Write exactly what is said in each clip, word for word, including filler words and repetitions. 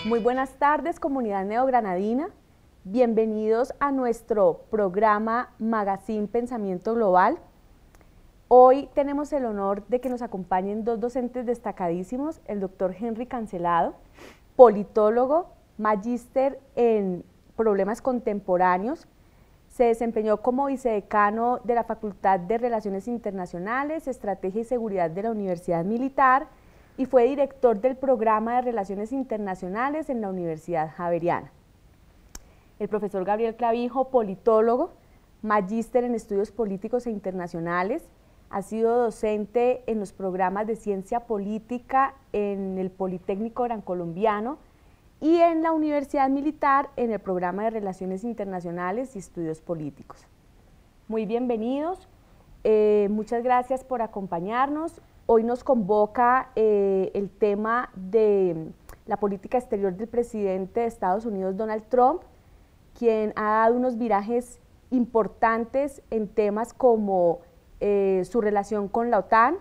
Muy buenas tardes, comunidad neogranadina. Bienvenidos a nuestro programa Magazine Pensamiento Global. Hoy tenemos el honor de que nos acompañen dos docentes destacadísimos, el doctor Henry Cancelado, politólogo, magíster en problemas contemporáneos. Se desempeñó como vicedecano de la Facultad de Relaciones Internacionales, Estrategia y Seguridad de la Universidad Militar y fue director del programa de Relaciones Internacionales en la Universidad Javeriana. El profesor Gabriel Clavijo, politólogo, magíster en estudios políticos e internacionales, ha sido docente en los programas de ciencia política en el Politécnico Gran Colombiano y en la Universidad Militar en el programa de Relaciones Internacionales y Estudios Políticos. Muy bienvenidos, eh, muchas gracias por acompañarnos. Hoy nos convoca eh, el tema de la política exterior del presidente de Estados Unidos, Donald Trump, quien ha dado unos virajes importantes en temas como eh, su relación con la OTAN,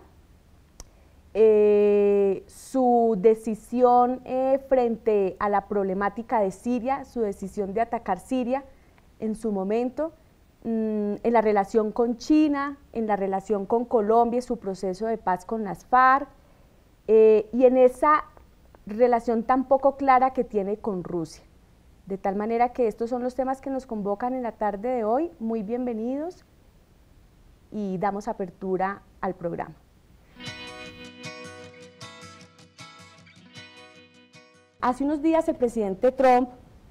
eh, su decisión eh, frente a la problemática de Siria, su decisión de atacar Siria en su momento, en la relación con China, en la relación con Colombia, su proceso de paz con las FARC, eh, y en esa relación tan poco clara que tiene con Rusia. De tal manera que estos son los temas que nos convocan en la tarde de hoy. Muy bienvenidos y damos apertura al programa. Hace unos días el presidente Trump,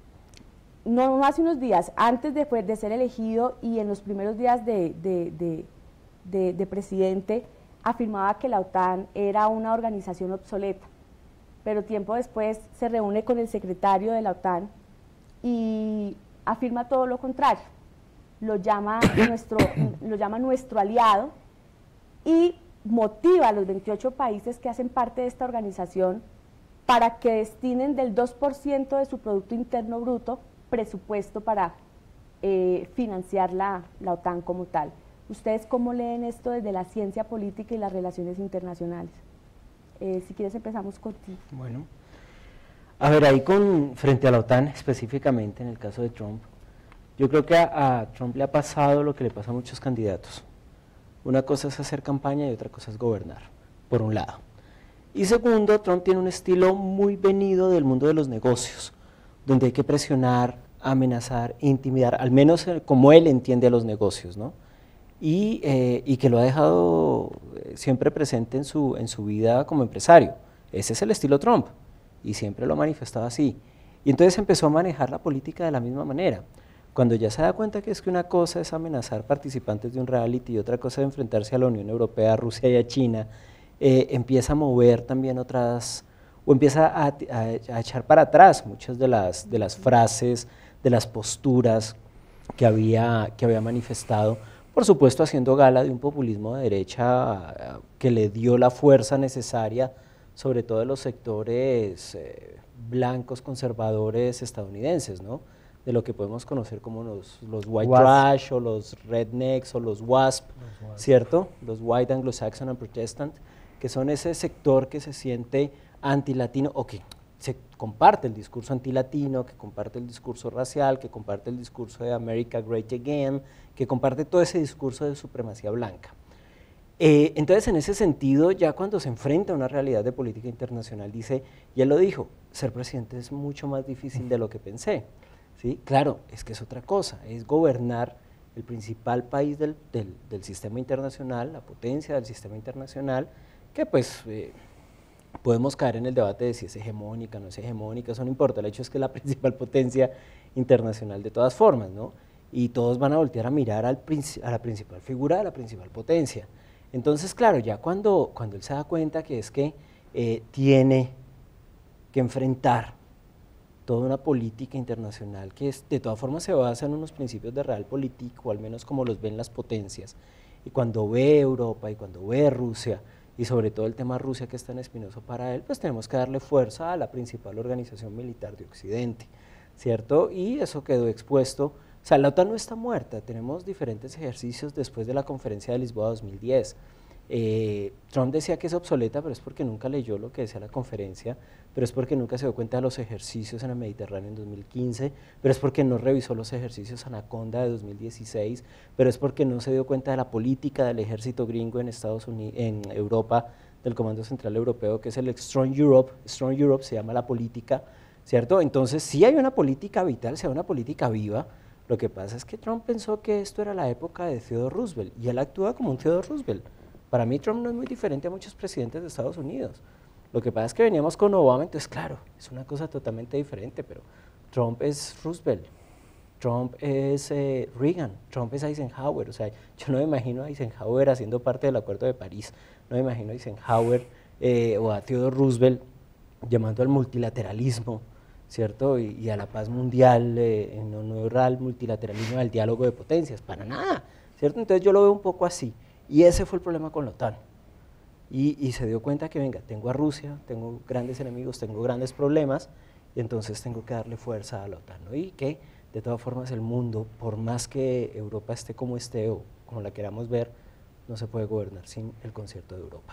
no, no hace unos días, antes de, de ser elegido y en los primeros días de, de, de, de, de presidente, afirmaba que la OTAN era una organización obsoleta, pero tiempo después se reúne con el secretario de la OTAN y afirma todo lo contrario, lo llama nuestro, lo llama nuestro aliado y motiva a los veintiocho países que hacen parte de esta organización para que destinen del dos por ciento de su Producto Interno Bruto presupuesto para eh, financiar la, la OTAN como tal. ¿Ustedes cómo leen esto desde la ciencia política y las relaciones internacionales? Eh, si quieres empezamos contigo. Bueno, a ver, ahí con, frente a la OTAN específicamente, en el caso de Trump, yo creo que a, a Trump le ha pasado lo que le pasa a muchos candidatos. Una cosa es hacer campaña y otra cosa es gobernar, por un lado. Y segundo, Trump tiene un estilo muy venido del mundo de los negocios, donde hay que presionar, amenazar, intimidar, al menos como él entiende a los negocios, ¿no? Y, eh, y que lo ha dejado siempre presente en su, en su vida como empresario. Ese es el estilo Trump, y siempre lo ha manifestado así. Y entonces empezó a manejar la política de la misma manera. Cuando ya se da cuenta que es que una cosa es amenazar participantes de un reality y otra cosa es enfrentarse a la Unión Europea, a Rusia y a China, eh, empieza a mover también otras... o empieza a, a, a echar para atrás muchas de las, de las frases, de las posturas que había, que había manifestado, por supuesto haciendo gala de un populismo de derecha que le dio la fuerza necesaria, sobre todo de los sectores eh, blancos conservadores estadounidenses, ¿no? De lo que podemos conocer como los, los white W A S P. trash o los rednecks o los W A S P, Los W A S P. ¿cierto? Los white Anglo-Saxon and Protestant, que son ese sector que se siente antilatino o que se comparte el discurso antilatino, que comparte el discurso racial, que comparte el discurso de America Great Again, que comparte todo ese discurso de supremacía blanca. Eh, entonces, en ese sentido, ya cuando se enfrenta a una realidad de política internacional, dice, ya lo dijo, ser presidente es mucho más difícil de lo que pensé. ¿Sí? Claro, es que es otra cosa, es gobernar el principal país del, del, del sistema internacional, la potencia del sistema internacional, que pues... Eh, podemos caer en el debate de si es hegemónica, no es hegemónica, eso no importa, el hecho es que es la principal potencia internacional de todas formas, ¿no? Y todos van a voltear a mirar al, a la principal figura de la principal potencia. Entonces, claro, ya cuando, cuando él se da cuenta que es que eh, tiene que enfrentar toda una política internacional que es, de todas formas se basa en unos principios de realpolitik, o al menos como los ven las potencias, y cuando ve Europa y cuando ve Rusia, y sobre todo el tema Rusia que es tan espinoso para él, pues tenemos que darle fuerza a la principal organización militar de Occidente, ¿cierto? Y eso quedó expuesto, o sea, la OTAN no está muerta, tenemos diferentes ejercicios después de la conferencia de Lisboa dos mil diez, Eh, Trump decía que es obsoleta, pero es porque nunca leyó lo que decía la conferencia, pero es porque nunca se dio cuenta de los ejercicios en el Mediterráneo en dos mil quince, pero es porque no revisó los ejercicios Anaconda de dos mil dieciséis, pero es porque no se dio cuenta de la política del ejército gringo en Estados Unidos, en Europa, del Comando Central Europeo, que es el Strong Europe. Strong Europe se llama la política, ¿cierto? Entonces, sí hay una política vital, sí hay una política viva. Lo que pasa es que Trump pensó que esto era la época de Theodore Roosevelt, y él actúa como un Theodore Roosevelt. Para mí Trump no es muy diferente a muchos presidentes de Estados Unidos. Lo que pasa es que veníamos con Obama, entonces claro, es una cosa totalmente diferente, pero Trump es Roosevelt, Trump es eh, Reagan, Trump es Eisenhower. O sea, yo no me imagino a Eisenhower haciendo parte del Acuerdo de París, no me imagino a Eisenhower eh, o a Theodore Roosevelt llamando al multilateralismo, ¿cierto? Y, y a la paz mundial, eh, en honor al multilateralismo, al diálogo de potencias, para nada, ¿cierto? Entonces yo lo veo un poco así. Y ese fue el problema con la OTAN. Y, y se dio cuenta que, venga, tengo a Rusia, tengo grandes enemigos, tengo grandes problemas, y entonces tengo que darle fuerza a la OTAN, ¿no? Y que, de todas formas, el mundo, por más que Europa esté como esté o como la queramos ver, no se puede gobernar sin el concierto de Europa.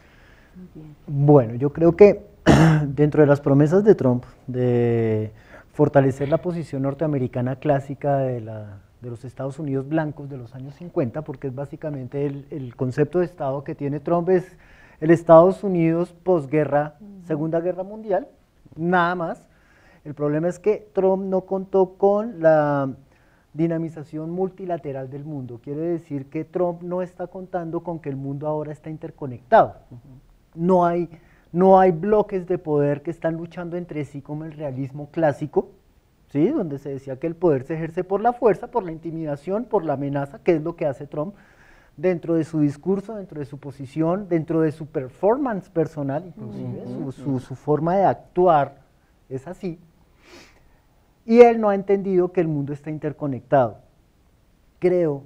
Bueno, yo creo que dentro de las promesas de Trump de fortalecer la posición norteamericana clásica de la de los Estados Unidos blancos de los años cincuenta, porque es básicamente el, el concepto de Estado que tiene Trump, es el Estados Unidos posguerra, uh-huh. Segunda Guerra Mundial, nada más. El problema es que Trump no contó con la dinamización multilateral del mundo, quiere decir que Trump no está contando con que el mundo ahora está interconectado, uh-huh. no hay, no hay bloques de poder que están luchando entre sí como el realismo clásico, ¿sí? Donde se decía que el poder se ejerce por la fuerza, por la intimidación, por la amenaza, que es lo que hace Trump dentro de su discurso, dentro de su posición, dentro de su performance personal, inclusive, uh-huh, su, su, su forma de actuar es así. Y él no ha entendido que el mundo está interconectado. Creo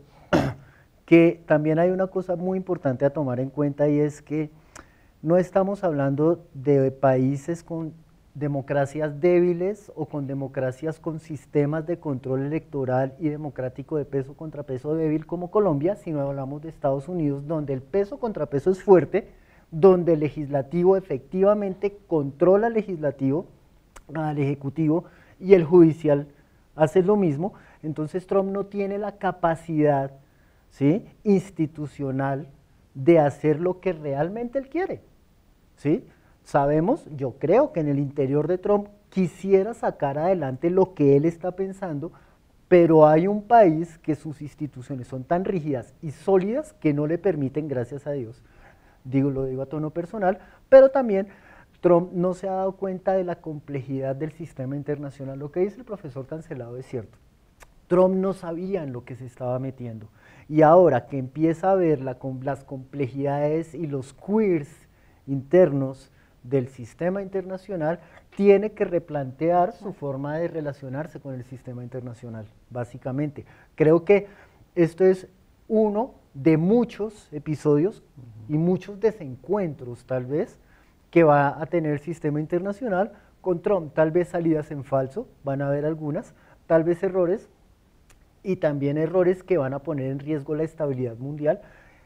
que también hay una cosa muy importante a tomar en cuenta, y es que no estamos hablando de países con democracias débiles o con democracias con sistemas de control electoral y democrático de peso contra peso débil como Colombia, sino hablamos de Estados Unidos, donde el peso contra peso es fuerte, donde el legislativo efectivamente controla al legislativo, al ejecutivo, y el judicial hace lo mismo. Entonces Trump no tiene la capacidad, ¿sí?, institucional de hacer lo que realmente él quiere, ¿sí? Sabemos, yo creo que en el interior de Trump quisiera sacar adelante lo que él está pensando, pero hay un país que sus instituciones son tan rígidas y sólidas que no le permiten, gracias a Dios, digo, lo digo a tono personal, pero también Trump no se ha dado cuenta de la complejidad del sistema internacional. Lo que dice el profesor Cancelado es cierto. Trump no sabía en lo que se estaba metiendo, y ahora que empieza a ver la, las complejidades y los queers internos del sistema internacional, tiene que replantear su forma de relacionarse con el sistema internacional, básicamente. Creo que esto es uno de muchos episodios y muchos desencuentros, tal vez, que va a tener el sistema internacional con Trump. Tal vez salidas en falso, van a haber algunas, tal vez errores, y también errores que van a poner en riesgo la estabilidad mundial,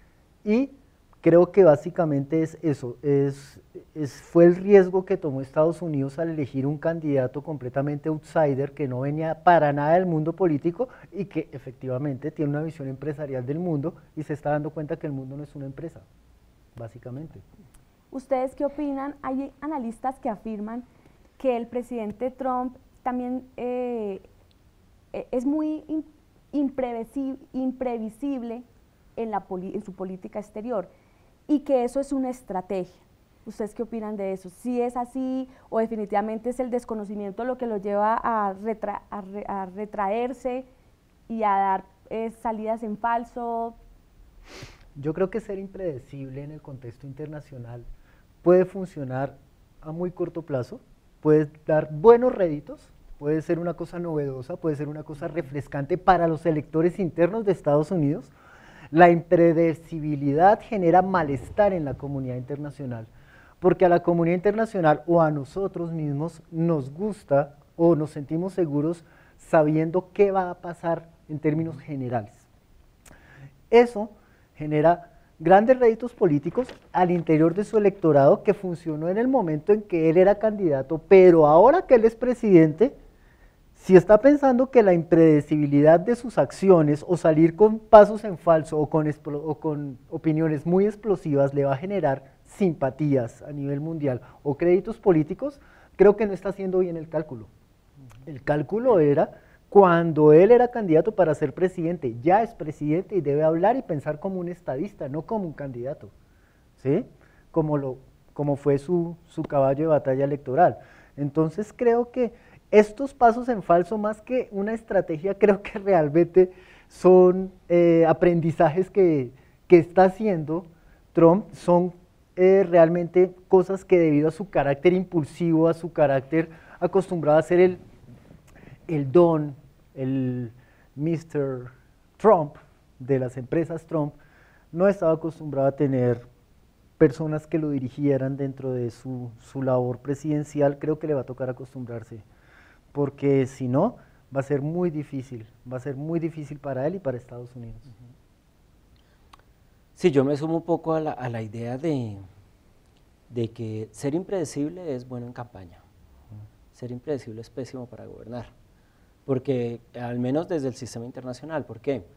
y creo que básicamente es eso, es, es, fue el riesgo que tomó Estados Unidos al elegir un candidato completamente outsider que no venía para nada del mundo político y que efectivamente tiene una visión empresarial del mundo y se está dando cuenta que el mundo no es una empresa, básicamente. ¿Ustedes qué opinan? Hay analistas que afirman que el presidente Trump también eh, es muy imprevisible, imprevisible en, la en su política exterior, y que eso es una estrategia. ¿Ustedes qué opinan de eso? ¿Si es así o definitivamente es el desconocimiento lo que lo lleva a, retra a, re a retraerse y a dar eh, salidas en falso? Yo creo que ser impredecible en el contexto internacional puede funcionar a muy corto plazo, puede dar buenos réditos, puede ser una cosa novedosa, puede ser una cosa refrescante para los electores internos de Estados Unidos. La impredecibilidad genera malestar en la comunidad internacional, porque a la comunidad internacional o a nosotros mismos nos gusta o nos sentimos seguros sabiendo qué va a pasar en términos generales. Eso genera grandes réditos políticos al interior de su electorado que funcionó en el momento en que él era candidato, pero ahora que él es presidente, si está pensando que la impredecibilidad de sus acciones o salir con pasos en falso o con, o con opiniones muy explosivas le va a generar simpatías a nivel mundial o créditos políticos, creo que no está haciendo bien el cálculo. El cálculo era cuando él era candidato para ser presidente, ya es presidente y debe hablar y pensar como un estadista, no como un candidato, ¿sí? Como, lo, como fue su, su caballo de batalla electoral. Entonces creo que estos pasos en falso, más que una estrategia, creo que realmente son eh, aprendizajes que, que está haciendo Trump, son eh, realmente cosas que debido a su carácter impulsivo, a su carácter acostumbrado a ser el, el don, el mister Trump de las empresas Trump, no estaba acostumbrado a tener personas que lo dirigieran dentro de su, su labor presidencial. Creo que le va a tocar acostumbrarse, porque si no, va a ser muy difícil, va a ser muy difícil para él y para Estados Unidos. Sí, yo me sumo un poco a la, a la idea de, de que ser impredecible es bueno en campaña, ser impredecible es pésimo para gobernar, porque al menos desde el sistema internacional, ¿por qué?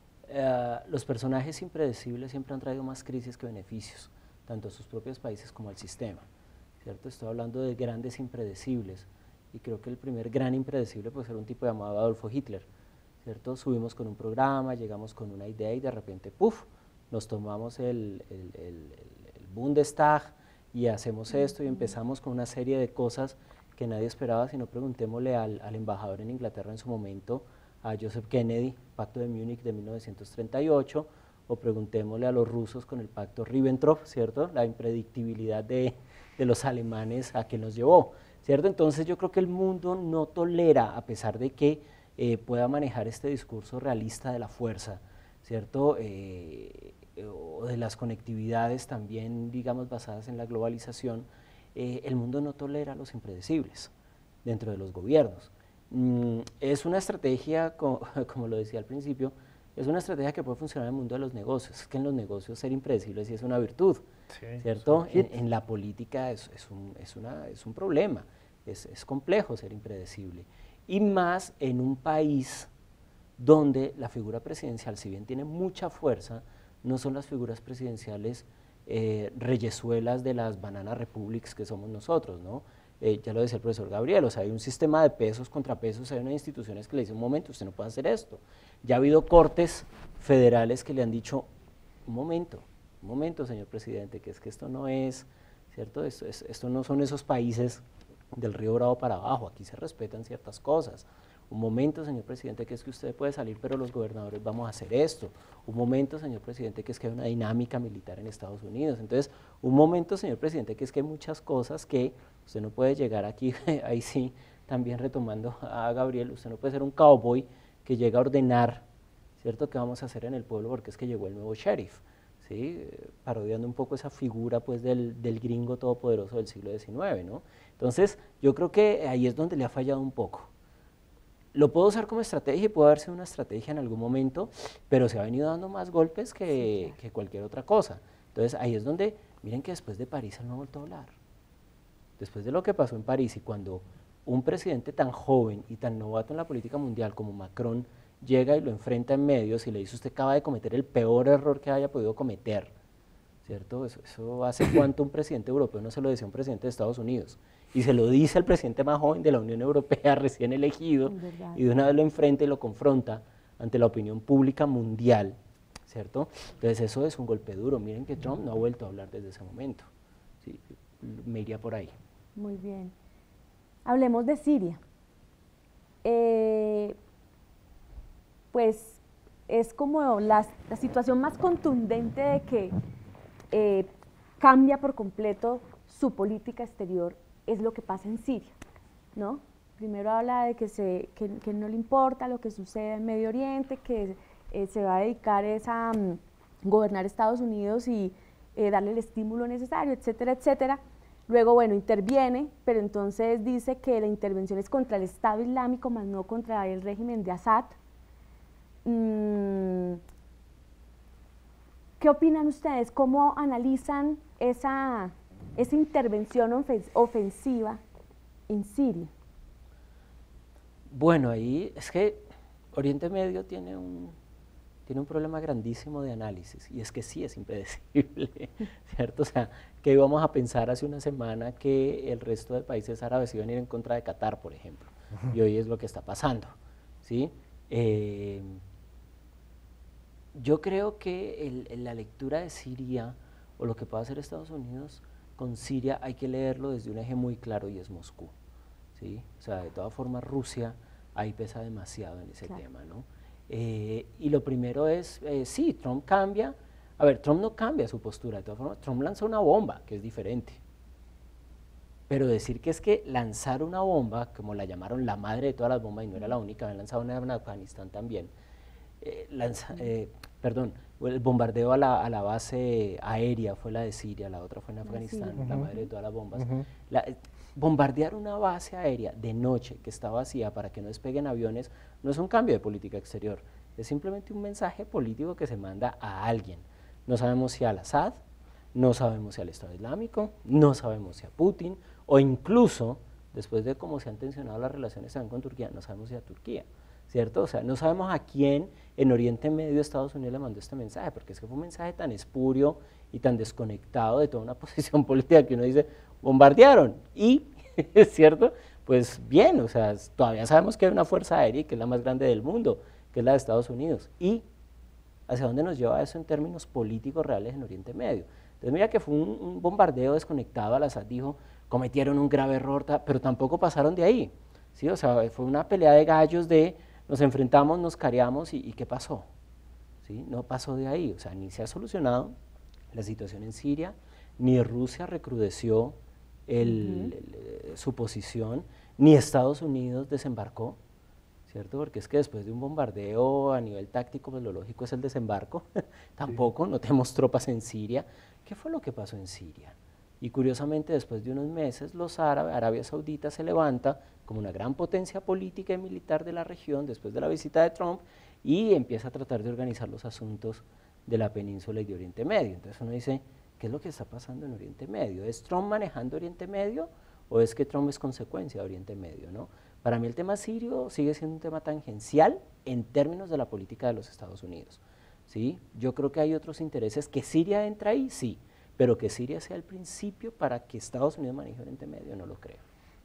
Eh, los personajes impredecibles siempre han traído más crisis que beneficios, tanto a sus propios países como al sistema, ¿cierto? Estoy hablando de grandes impredecibles, y creo que el primer gran impredecible puede ser un tipo llamado Adolfo Hitler, ¿cierto? Subimos con un programa, llegamos con una idea y de repente, ¡puf!, nos tomamos el, el, el, el Bundestag y hacemos esto y empezamos con una serie de cosas que nadie esperaba, sino preguntémosle al, al embajador en Inglaterra en su momento, a Joseph Kennedy, Pacto de Múnich de mil novecientos treinta y ocho, o preguntémosle a los rusos con el Pacto Ribbentrop, ¿cierto? La impredictibilidad de, de los alemanes a que nos llevó, ¿cierto? Entonces yo creo que el mundo no tolera, a pesar de que eh, pueda manejar este discurso realista de la fuerza, ¿cierto? Eh, o de las conectividades también, digamos, basadas en la globalización, eh, el mundo no tolera los impredecibles dentro de los gobiernos. Mm, es una estrategia, como, como lo decía al principio, es una estrategia que puede funcionar en el mundo de los negocios. Es que en los negocios ser impredecible sí es una virtud, sí, ¿cierto? En, en la política es, es, un, es, una, es un problema, es, es complejo ser impredecible. Y más en un país donde la figura presidencial, si bien tiene mucha fuerza, no son las figuras presidenciales eh, reyesuelas de las banana republics que somos nosotros, ¿no? Eh, ya lo decía el profesor Gabriel, o sea, hay un sistema de pesos contra pesos, hay unas instituciones que le dicen, un momento, usted no puede hacer esto. Ya ha habido cortes federales que le han dicho, un momento, un momento, señor presidente, que es que esto no es, ¿cierto? Esto, es, esto no son esos países del río Bravo para abajo, aquí se respetan ciertas cosas. Un momento, señor presidente, que es que usted puede salir, pero los gobernadores vamos a hacer esto. Un momento, señor presidente, que es que hay una dinámica militar en Estados Unidos. Entonces, un momento, señor presidente, que es que hay muchas cosas que usted no puede llegar aquí, ahí sí, también retomando a Gabriel, usted no puede ser un cowboy que llega a ordenar, ¿cierto?, qué vamos a hacer en el pueblo porque es que llegó el nuevo sheriff, ¿sí? Parodiando un poco esa figura, pues, del, del gringo todopoderoso del siglo diecinueve, ¿no? Entonces, yo creo que ahí es donde le ha fallado un poco. Lo puedo usar como estrategia y puede haber sido una estrategia en algún momento, pero se ha venido dando más golpes que, que cualquier otra cosa. Entonces ahí es donde, miren que después de París él no ha vuelto a hablar. Después de lo que pasó en París y cuando un presidente tan joven y tan novato en la política mundial como Macron llega y lo enfrenta en medios y le dice, usted acaba de cometer el peor error que haya podido cometer, ¿cierto? Eso, eso hace cuánto un presidente europeo no se lo decía a un presidente de Estados Unidos. Y se lo dice al presidente más joven de la Unión Europea, recién elegido, y de una vez lo enfrenta y lo confronta ante la opinión pública mundial, ¿cierto? Entonces eso es un golpe duro. Miren que Trump no ha vuelto a hablar desde ese momento. Sí, me iría por ahí. Muy bien. Hablemos de Siria. Eh, pues es como la, la situación más contundente de que eh, cambia por completo su política exterior, es lo que pasa en Siria, ¿no? Primero habla de que, se, que, que no le importa lo que suceda en Medio Oriente, que eh, se va a dedicar es a um, gobernar Estados Unidos y eh, darle el estímulo necesario, etcétera, etcétera. Luego, bueno, interviene, pero entonces dice que la intervención es contra el Estado Islámico, más no contra el régimen de Assad. Mm, ¿qué opinan ustedes? ¿Cómo analizan esa, esa intervención ofen- ofensiva en Siria? Bueno, ahí es que Oriente Medio tiene un, tiene un problema grandísimo de análisis, y es que sí es impredecible, ¿cierto? O sea, que íbamos a pensar hace una semana que el resto de países árabes iban a ir en contra de Qatar, por ejemplo, y hoy es lo que está pasando, ¿sí? Eh, yo creo que el, el, la lectura de Siria, o lo que puede hacer Estados Unidos con Siria, hay que leerlo desde un eje muy claro, y es Moscú, ¿sí? O sea, de todas formas Rusia ahí pesa demasiado en ese claro. tema, ¿no? Eh, y lo primero es, eh, sí, Trump cambia, a ver, Trump no cambia su postura, de todas formas, Trump lanza una bomba, que es diferente, pero decir que es que lanzar una bomba, como la llamaron la madre de todas las bombas, y no era la única, habían lanzado una en Afganistán también, eh, lanza, eh, perdón, el bombardeo a la, a la base aérea fue la de Siria, la otra fue en Afganistán, sí. la madre de todas las bombas, uh-huh. la, bombardear una base aérea de noche que está vacía para que no despeguen aviones no es un cambio de política exterior, es simplemente un mensaje político que se manda a alguien. No sabemos si al Assad, no sabemos si al Estado Islámico, no sabemos si a Putin, o incluso, después de cómo se han tensionado las relaciones también con Turquía, no sabemos si a Turquía, ¿cierto? O sea, no sabemos a quién en Oriente Medio Estados Unidos le mandó este mensaje, porque es que fue un mensaje tan espurio y tan desconectado de toda una posición política que uno dice, bombardearon, y, ¿cierto? Pues bien, o sea, todavía sabemos que hay una fuerza aérea y que es la más grande del mundo, que es la de Estados Unidos, y ¿hacia dónde nos lleva eso en términos políticos reales en Oriente Medio? Entonces mira que fue un, un bombardeo desconectado, Al-Assad dijo, cometieron un grave error, pero tampoco pasaron de ahí, ¿sí? O sea, fue una pelea de gallos de nos enfrentamos, nos careamos y, y ¿qué pasó? ¿Sí? No pasó de ahí, o sea, ni se ha solucionado la situación en Siria, ni Rusia recrudeció el, uh-huh. el, su posición, ni Estados Unidos desembarcó, ¿cierto? Porque es que después de un bombardeo a nivel táctico, pues lo lógico es el desembarco, tampoco, sí. no tenemos tropas en Siria. ¿Qué fue lo que pasó en Siria? Y curiosamente, después de unos meses, los árabes, Arabia Saudita se levanta como una gran potencia política y militar de la región, después de la visita de Trump, y empieza a tratar de organizar los asuntos de la península y de Oriente Medio. Entonces uno dice, ¿qué es lo que está pasando en Oriente Medio? ¿Es Trump manejando Oriente Medio o es que Trump es consecuencia de Oriente Medio, ¿no? Para mí el tema sirio sigue siendo un tema tangencial en términos de la política de los Estados Unidos, ¿sí? Yo creo que hay otros intereses, que Siria entra ahí, sí, pero que Siria sea el principio para que Estados Unidos maneje Oriente Medio, no lo creo.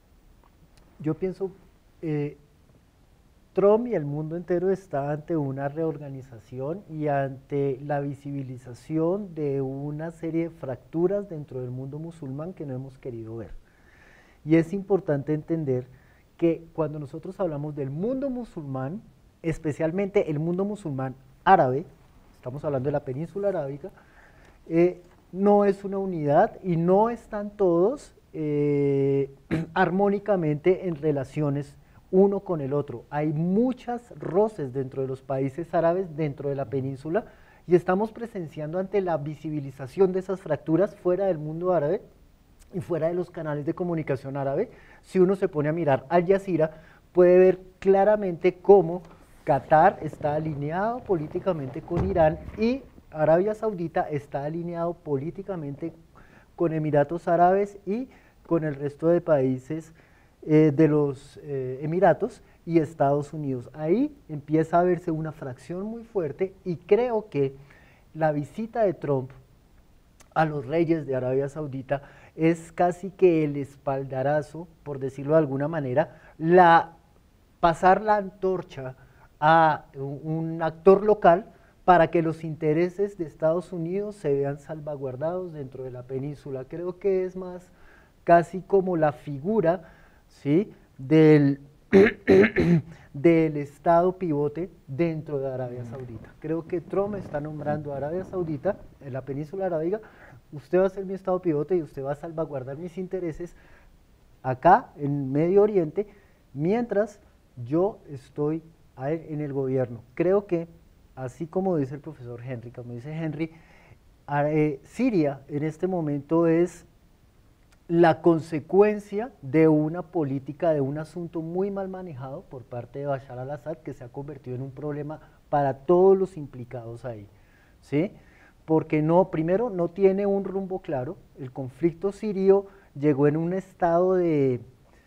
Yo pienso, eh, Trump y el mundo entero está ante una reorganización y ante la visibilización de una serie de fracturas dentro del mundo musulmán que no hemos querido ver. Y es importante entender que cuando nosotros hablamos del mundo musulmán, especialmente el mundo musulmán árabe, estamos hablando de la península arábica, eh, no es una unidad y no están todos eh, armónicamente en relaciones uno con el otro. Hay muchas roces dentro de los países árabes, dentro de la península, y estamos presenciando ante la visibilización de esas fracturas fuera del mundo árabe y fuera de los canales de comunicación árabe. Si uno se pone a mirar Al Jazeera, puede ver claramente cómo Qatar está alineado políticamente con Irán y Arabia Saudita está alineado políticamente con Emiratos Árabes y con el resto de países eh, de los eh, Emiratos y Estados Unidos. Ahí empieza a verse una fracción muy fuerte y creo que la visita de Trump a los reyes de Arabia Saudita es casi que el espaldarazo, por decirlo de alguna manera, la, pasar la antorcha a un, un actor local para que los intereses de Estados Unidos se vean salvaguardados dentro de la península. Creo que es más casi como la figura, ¿sí?, del, del Estado pivote dentro de Arabia Saudita. Creo que Trump está nombrando a Arabia Saudita, en la península arábiga, usted va a ser mi Estado pivote y usted va a salvaguardar mis intereses acá en Medio Oriente, mientras yo estoy en el gobierno. Creo que, así como dice el profesor Henry, como dice Henry, eh, Siria en este momento es la consecuencia de una política, de un asunto muy mal manejado por parte de Bashar al-Assad, que se ha convertido en un problema para todos los implicados ahí, ¿sí? porque no, primero no tiene un rumbo claro, el conflicto sirio llegó en un estado de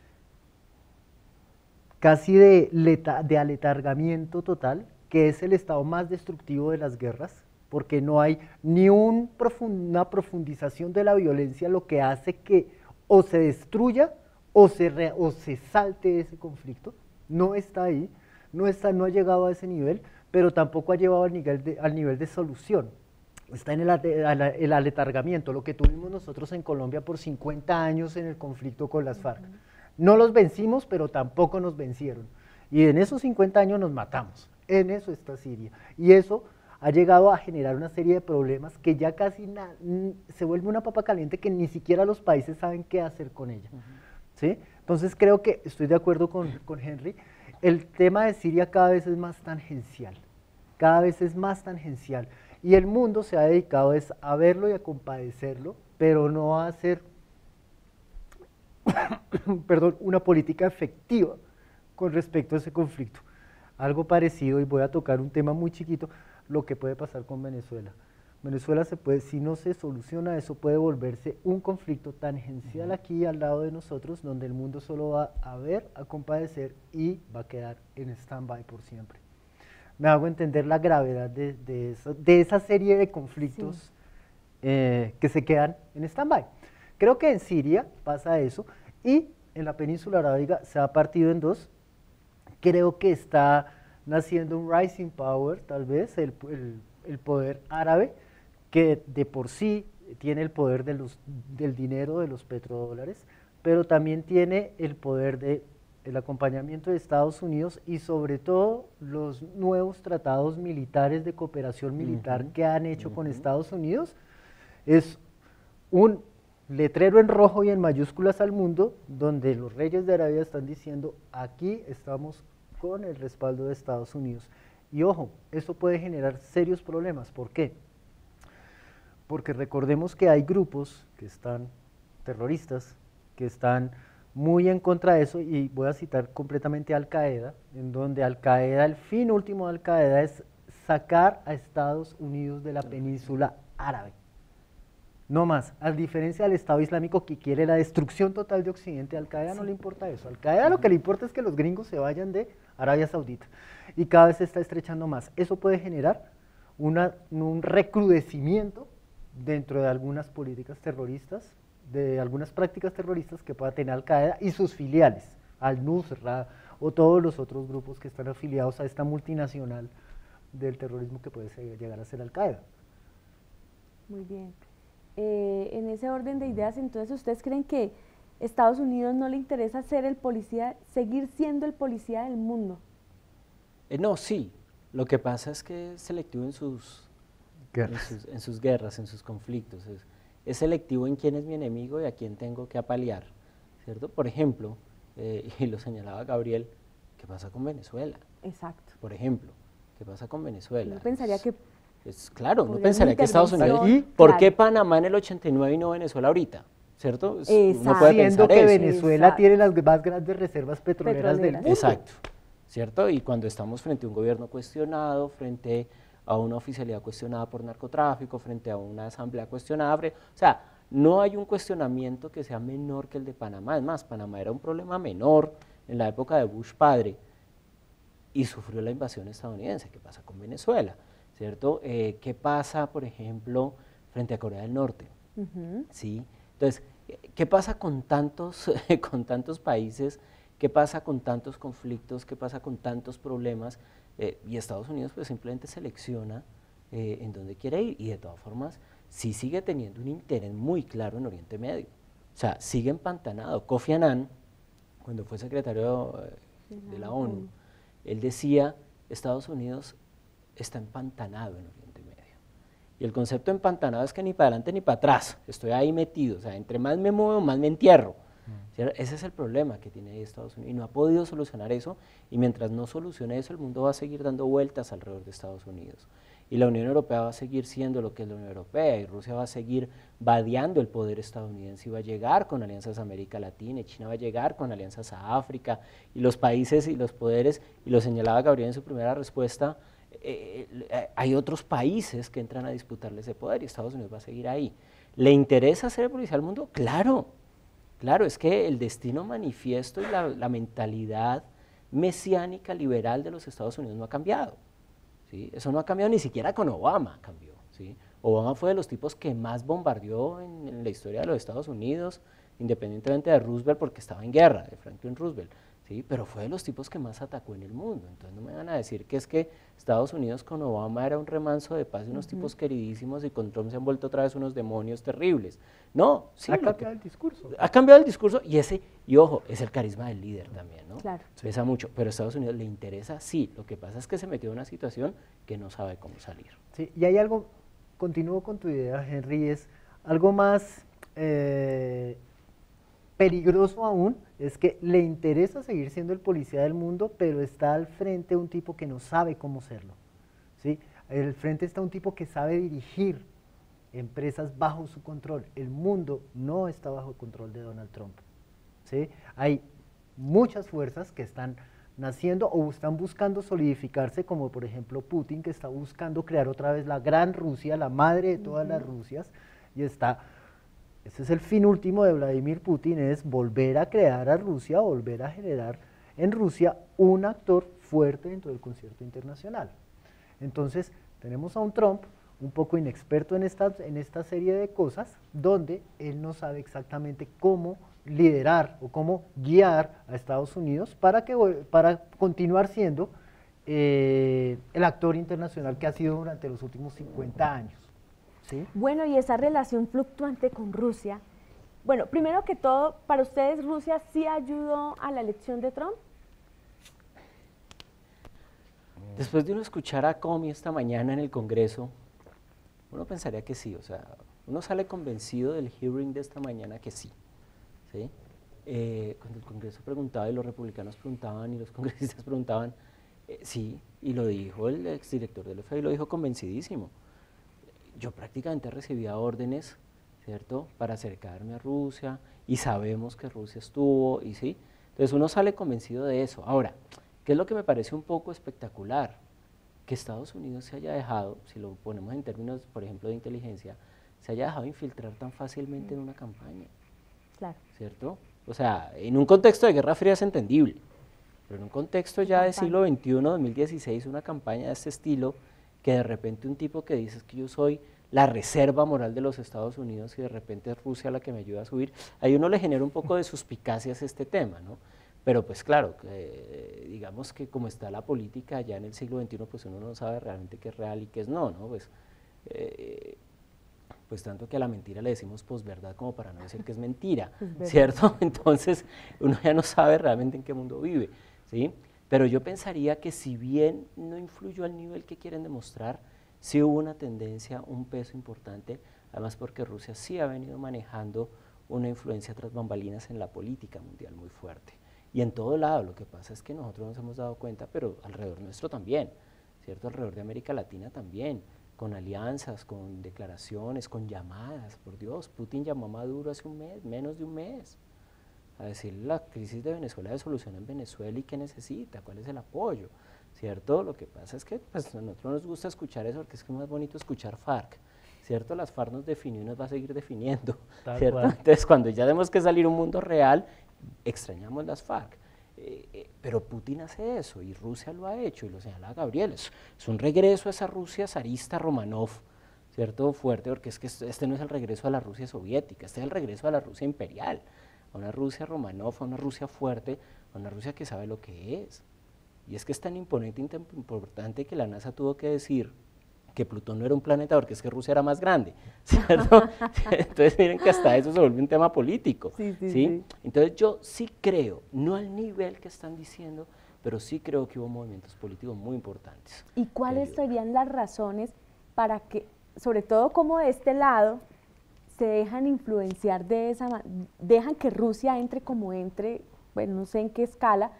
casi de, leta, de aletargamiento total, que es el estado más destructivo de las guerras, porque no hay ni un profund, una profundización de la violencia, lo que hace que o se destruya o se, re, o se salte ese conflicto, no está ahí, no, está, no ha llegado a ese nivel, pero tampoco ha llevado al nivel de, al nivel de solución. Está en el, el aletargamiento, lo que tuvimos nosotros en Colombia por cincuenta años en el conflicto con las FARC. No los vencimos, pero tampoco nos vencieron. Y en esos cincuenta años nos matamos. En eso está Siria. Y eso ha llegado a generar una serie de problemas que ya casi na, se vuelve una papa caliente que ni siquiera los países saben qué hacer con ella. Uh-huh. ¿Sí? Entonces creo que estoy de acuerdo con, con Henry. El tema de Siria cada vez es más tangencial. Cada vez es más tangencial. Y el mundo se ha dedicado es a verlo y a compadecerlo, pero no a hacer perdón, una política efectiva con respecto a ese conflicto. Algo parecido, y voy a tocar un tema muy chiquito, lo que puede pasar con Venezuela. Venezuela, se puede, si no se soluciona eso, puede volverse un conflicto tangencial aquí al lado de nosotros, donde el mundo solo va a ver, a compadecer y va a quedar en stand-by por siempre. Me hago entender la gravedad de, de, esa, de esa serie de conflictos sí. eh, que se quedan en stand-by. Creo que en Siria pasa eso y en la península arábiga se ha partido en dos. Creo que está naciendo un rising power, tal vez, el, el, el poder árabe, que de por sí tiene el poder de los, del dinero, de los petrodólares, pero también tiene el poder del acompañamiento de Estados Unidos y sobre todo los nuevos tratados militares de cooperación militar uh-huh. que han hecho uh-huh. con Estados Unidos. Es un letrero en rojo y en mayúsculas al mundo, donde los reyes de Arabia están diciendo, aquí estamos con el respaldo de Estados Unidos. Y ojo, eso puede generar serios problemas. ¿Por qué? Porque recordemos que hay grupos que están terroristas, que están muy en contra de eso, y voy a citar completamente a Al-Qaeda, en donde Al-Qaeda, el fin último de Al-Qaeda es sacar a Estados Unidos de la península árabe. No más, a diferencia del Estado Islámico que quiere la destrucción total de Occidente, a Al-Qaeda no le importa eso. A Al-Qaeda lo que le importa es que los gringos se vayan de Arabia Saudita y cada vez se está estrechando más. Eso puede generar una, un recrudecimiento dentro de algunas políticas terroristas, de algunas prácticas terroristas que pueda tener Al-Qaeda y sus filiales, Al-Nusra o todos los otros grupos que están afiliados a esta multinacional del terrorismo que puede ser, llegar a ser Al-Qaeda. Muy bien. Eh, en ese orden de ideas, entonces, ¿ustedes creen que Estados Unidos no le interesa ser el policía, seguir siendo el policía del mundo? Eh, no, sí. Lo que pasa es que es selectivo en sus guerras, en sus, en sus, guerras, en sus conflictos. Es, es selectivo en quién es mi enemigo y a quién tengo que apalear, ¿cierto? Por ejemplo, eh, y lo señalaba Gabriel, ¿qué pasa con Venezuela? Exacto. Por ejemplo, ¿qué pasa con Venezuela? Yo pensaría es, que... Es, claro, no pensaría que Estados Unidos... ¿Y? ¿Por claro. qué Panamá en el ochenta y nueve y no Venezuela ahorita? ¿Cierto? Exacto. Uno puede Siendo pensar que eso. Venezuela Exacto. tiene las más grandes reservas petroleras, petroleras del mundo. Exacto, ¿cierto? Y cuando estamos frente a un gobierno cuestionado, frente a una oficialidad cuestionada por narcotráfico, frente a una asamblea cuestionada, o sea, no hay un cuestionamiento que sea menor que el de Panamá. Es más, Panamá era un problema menor en la época de Bush padre y sufrió la invasión estadounidense. ¿Qué pasa con Venezuela? ¿Cierto? Eh, ¿Qué pasa, por ejemplo, frente a Corea del Norte? Uh-huh. ¿Sí? Entonces, ¿qué pasa con tantos, con tantos países? ¿Qué pasa con tantos conflictos? ¿Qué pasa con tantos problemas? Eh, y Estados Unidos pues simplemente selecciona eh, en dónde quiere ir y de todas formas sí sigue teniendo un interés muy claro en Oriente Medio. O sea, sigue empantanado. Kofi Annan, cuando fue secretario eh, de la ONU, él decía, Estados Unidos está empantanado en Oriente Medio. Y el concepto de empantanado es que ni para adelante ni para atrás, estoy ahí metido, o sea, entre más me muevo, más me entierro. Mm. Ese es el problema que tiene ahí Estados Unidos y no ha podido solucionar eso, y mientras no solucione eso, el mundo va a seguir dando vueltas alrededor de Estados Unidos. Y la Unión Europea va a seguir siendo lo que es la Unión Europea, y Rusia va a seguir vadeando el poder estadounidense y va a llegar con alianzas a América Latina, y China va a llegar con alianzas a África, y los países y los poderes, y lo señalaba Gabriel en su primera respuesta, eh, eh, hay otros países que entran a disputarle ese poder y Estados Unidos va a seguir ahí. ¿Le interesa ser el policía del mundo? Claro, claro, es que el destino manifiesto y la, la mentalidad mesiánica liberal de los Estados Unidos no ha cambiado, ¿sí? Eso no ha cambiado ni siquiera con Obama, cambió, ¿sí? Obama fue de los tipos que más bombardeó en, en la historia de los Estados Unidos, independientemente de Roosevelt, porque estaba en guerra, de Franklin Roosevelt, ¿sí? Pero fue de los tipos que más atacó en el mundo. Entonces no me van a decir que es que Estados Unidos con Obama era un remanso de paz y unos uh-huh. tipos queridísimos y con Trump se han vuelto otra vez unos demonios terribles. No, sí. Ha cambiado que, el discurso. Ha cambiado el discurso y ese, y ojo, es el carisma del líder también, ¿no? Claro. Pesa mucho, pero a Estados Unidos le interesa, sí. Lo que pasa es que se metió en una situación que no sabe cómo salir. Sí, y hay algo, continúo con tu idea, Henry, es algo más eh, peligroso aún, es que le interesa seguir siendo el policía del mundo, pero está al frente un tipo que no sabe cómo serlo, ¿sí? Al frente está un tipo que sabe dirigir empresas bajo su control. El mundo no está bajo el control de Donald Trump, ¿sí? Hay muchas fuerzas que están naciendo o están buscando solidificarse, como por ejemplo Putin, que está buscando crear otra vez la gran Rusia, la madre de todas uh-huh. las Rusias, y está, ese es el fin último de Vladimir Putin, es volver a crear a Rusia, volver a generar en Rusia un actor fuerte dentro del concierto internacional. Entonces, tenemos a un Trump un poco inexperto en esta, en esta serie de cosas, donde él no sabe exactamente cómo liderar o cómo guiar a Estados Unidos para, que, para continuar siendo eh, el actor internacional que ha sido durante los últimos cincuenta años. ¿Sí? Bueno, y esa relación fluctuante con Rusia, bueno, primero que todo, ¿para ustedes Rusia sí ayudó a la elección de Trump? Después de uno escuchar a Comey esta mañana en el Congreso, uno pensaría que sí, o sea, uno sale convencido del hearing de esta mañana que sí. ¿Sí? Eh, cuando el Congreso preguntaba y los republicanos preguntaban y los congresistas preguntaban, eh, sí, y lo dijo el exdirector del F B I, lo dijo convencidísimo. Yo prácticamente recibía órdenes, ¿cierto?, para acercarme a Rusia, y sabemos que Rusia estuvo, y sí, entonces uno sale convencido de eso. Ahora, ¿qué es lo que me parece un poco espectacular? Que Estados Unidos se haya dejado, si lo ponemos en términos, por ejemplo, de inteligencia, se haya dejado infiltrar tan fácilmente en una campaña. Claro. ¿Cierto? O sea, en un contexto de Guerra Fría es entendible, pero en un contexto ya del siglo veintiuno, dos mil dieciséis, una campaña de este estilo, que de repente un tipo que dice que yo soy la reserva moral de los Estados Unidos y de repente es Rusia la que me ayuda a subir, ahí uno le genera un poco de suspicacias este tema, ¿no? Pero pues claro, eh, digamos que como está la política ya en el siglo veintiuno, pues uno no sabe realmente qué es real y qué es no, ¿no? Pues, eh, pues tanto que a la mentira le decimos posverdad como para no decir que es mentira, es ¿cierto? Entonces uno ya no sabe realmente en qué mundo vive, ¿sí? Pero yo pensaría que si bien no influyó al nivel que quieren demostrar, sí hubo una tendencia, un peso importante, además porque Rusia sí ha venido manejando una influencia tras bambalinas en la política mundial muy fuerte. Y en todo lado, lo que pasa es que nosotros nos hemos dado cuenta, pero alrededor nuestro también, ¿cierto? Alrededor de América Latina también, con alianzas, con declaraciones, con llamadas, por Dios, Putin llamó a Maduro hace un mes, menos de un mes, a decirle la crisis de Venezuela de solución en Venezuela y qué necesita, cuál es el apoyo, ¿cierto? Lo que pasa es que pues, a nosotros nos gusta escuchar eso porque es que es más bonito escuchar FARC, ¿cierto? Las FARC nos definió y nos va a seguir definiendo, Tal ¿cierto? cual. Entonces, cuando ya tenemos que salir a un mundo real, extrañamos las FARC. Eh, eh, pero Putin hace eso y Rusia lo ha hecho y lo señala Gabriel, es, es un regreso a esa Rusia zarista Romanov, ¿cierto? Fuerte, porque es que este no es el regreso a la Rusia soviética, este es el regreso a la Rusia imperial, a una Rusia Romanov, a una Rusia fuerte, a una Rusia que sabe lo que es. Y es que es tan imponente y tan importante que la NASA tuvo que decir que Plutón no era un planeta porque es que Rusia era más grande, ¿cierto? Entonces miren que hasta eso se vuelve un tema político, sí, sí, ¿sí? sí. Entonces yo sí creo, no al nivel que están diciendo, pero sí creo que hubo movimientos políticos muy importantes. ¿Y cuáles serían las razones para que, sobre todo como de este lado, se dejan influenciar de esa manera, dejan que Rusia entre como entre, bueno, no sé en qué escala,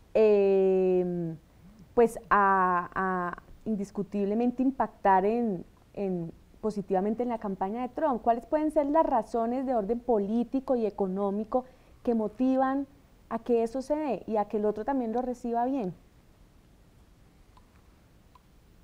eh, pues a... a indiscutiblemente impactar en, en, positivamente en la campaña de Trump? ¿Cuáles pueden ser las razones de orden político y económico que motivan a que eso se dé y a que el otro también lo reciba bien?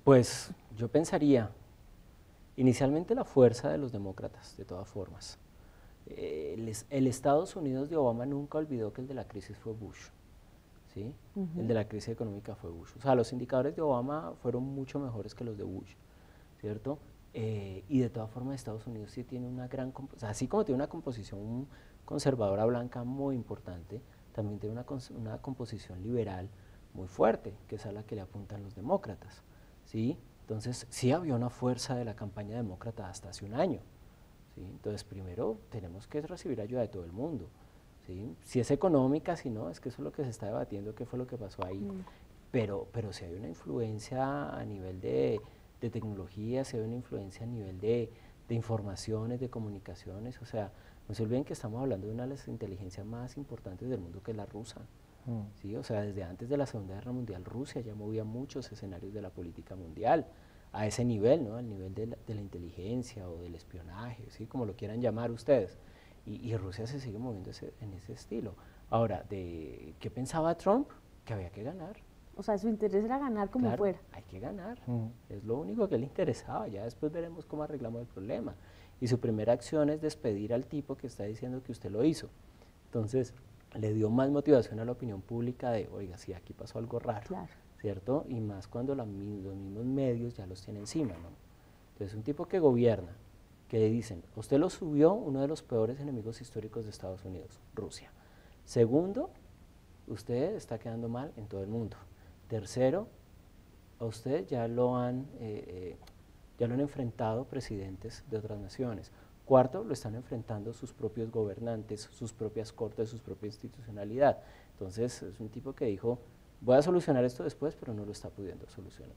Pues yo pensaría, inicialmente la fuerza de los demócratas, de todas formas. Eh, el, el Estados Unidos de Obama nunca olvidó que el de la crisis fue Bush, ¿sí? Uh-huh. El de la crisis económica fue Bush. O sea, los indicadores de Obama fueron mucho mejores que los de Bush, ¿cierto? Eh, y de todas formas Estados Unidos sí tiene una gran, o sea, así como tiene una composición conservadora blanca muy importante, también tiene una, una composición liberal muy fuerte, que es a la que le apuntan los demócratas, ¿sí? Entonces, sí había una fuerza de la campaña demócrata hasta hace un año, ¿sí? Entonces, primero tenemos que recibir ayuda de todo el mundo, ¿sí? Si es económica, si no, es que eso es lo que se está debatiendo, qué fue lo que pasó ahí, mm. pero, pero si hay una influencia a nivel de, de tecnología, si hay una influencia a nivel de, de informaciones, de comunicaciones, o sea, no se olviden que estamos hablando de una de las inteligencias más importantes del mundo, que es la rusa. Mm. ¿Sí? O sea, desde antes de la Segunda Guerra Mundial, Rusia ya movía muchos escenarios de la política mundial, a ese nivel, ¿no? Al nivel de la, de la inteligencia o del espionaje, ¿sí? Como lo quieran llamar ustedes. Y, y Rusia se sigue moviendo ese, en ese estilo. Ahora, de ¿qué pensaba Trump? Que había que ganar. O sea, su interés era ganar como claro, fuera. Hay que ganar, mm. es lo único que le interesaba, ya después veremos cómo arreglamos el problema. Y su primera acción es despedir al tipo que está diciendo que usted lo hizo. Entonces, le dio más motivación a la opinión pública de, oiga, sí, aquí pasó algo raro, claro. ¿cierto? Y más cuando la, los mismos medios ya los tienen encima, ¿no? Entonces, un tipo que gobierna, que le dicen, usted lo subió uno de los peores enemigos históricos de Estados Unidos, Rusia. Segundo, usted está quedando mal en todo el mundo. Tercero, a usted ya lo han, eh, eh, ya lo han enfrentado presidentes de otras naciones. Cuarto, lo están enfrentando sus propios gobernantes, sus propias cortes, su propia institucionalidad. Entonces, es un tipo que dijo, voy a solucionar esto después, pero no lo está pudiendo solucionar.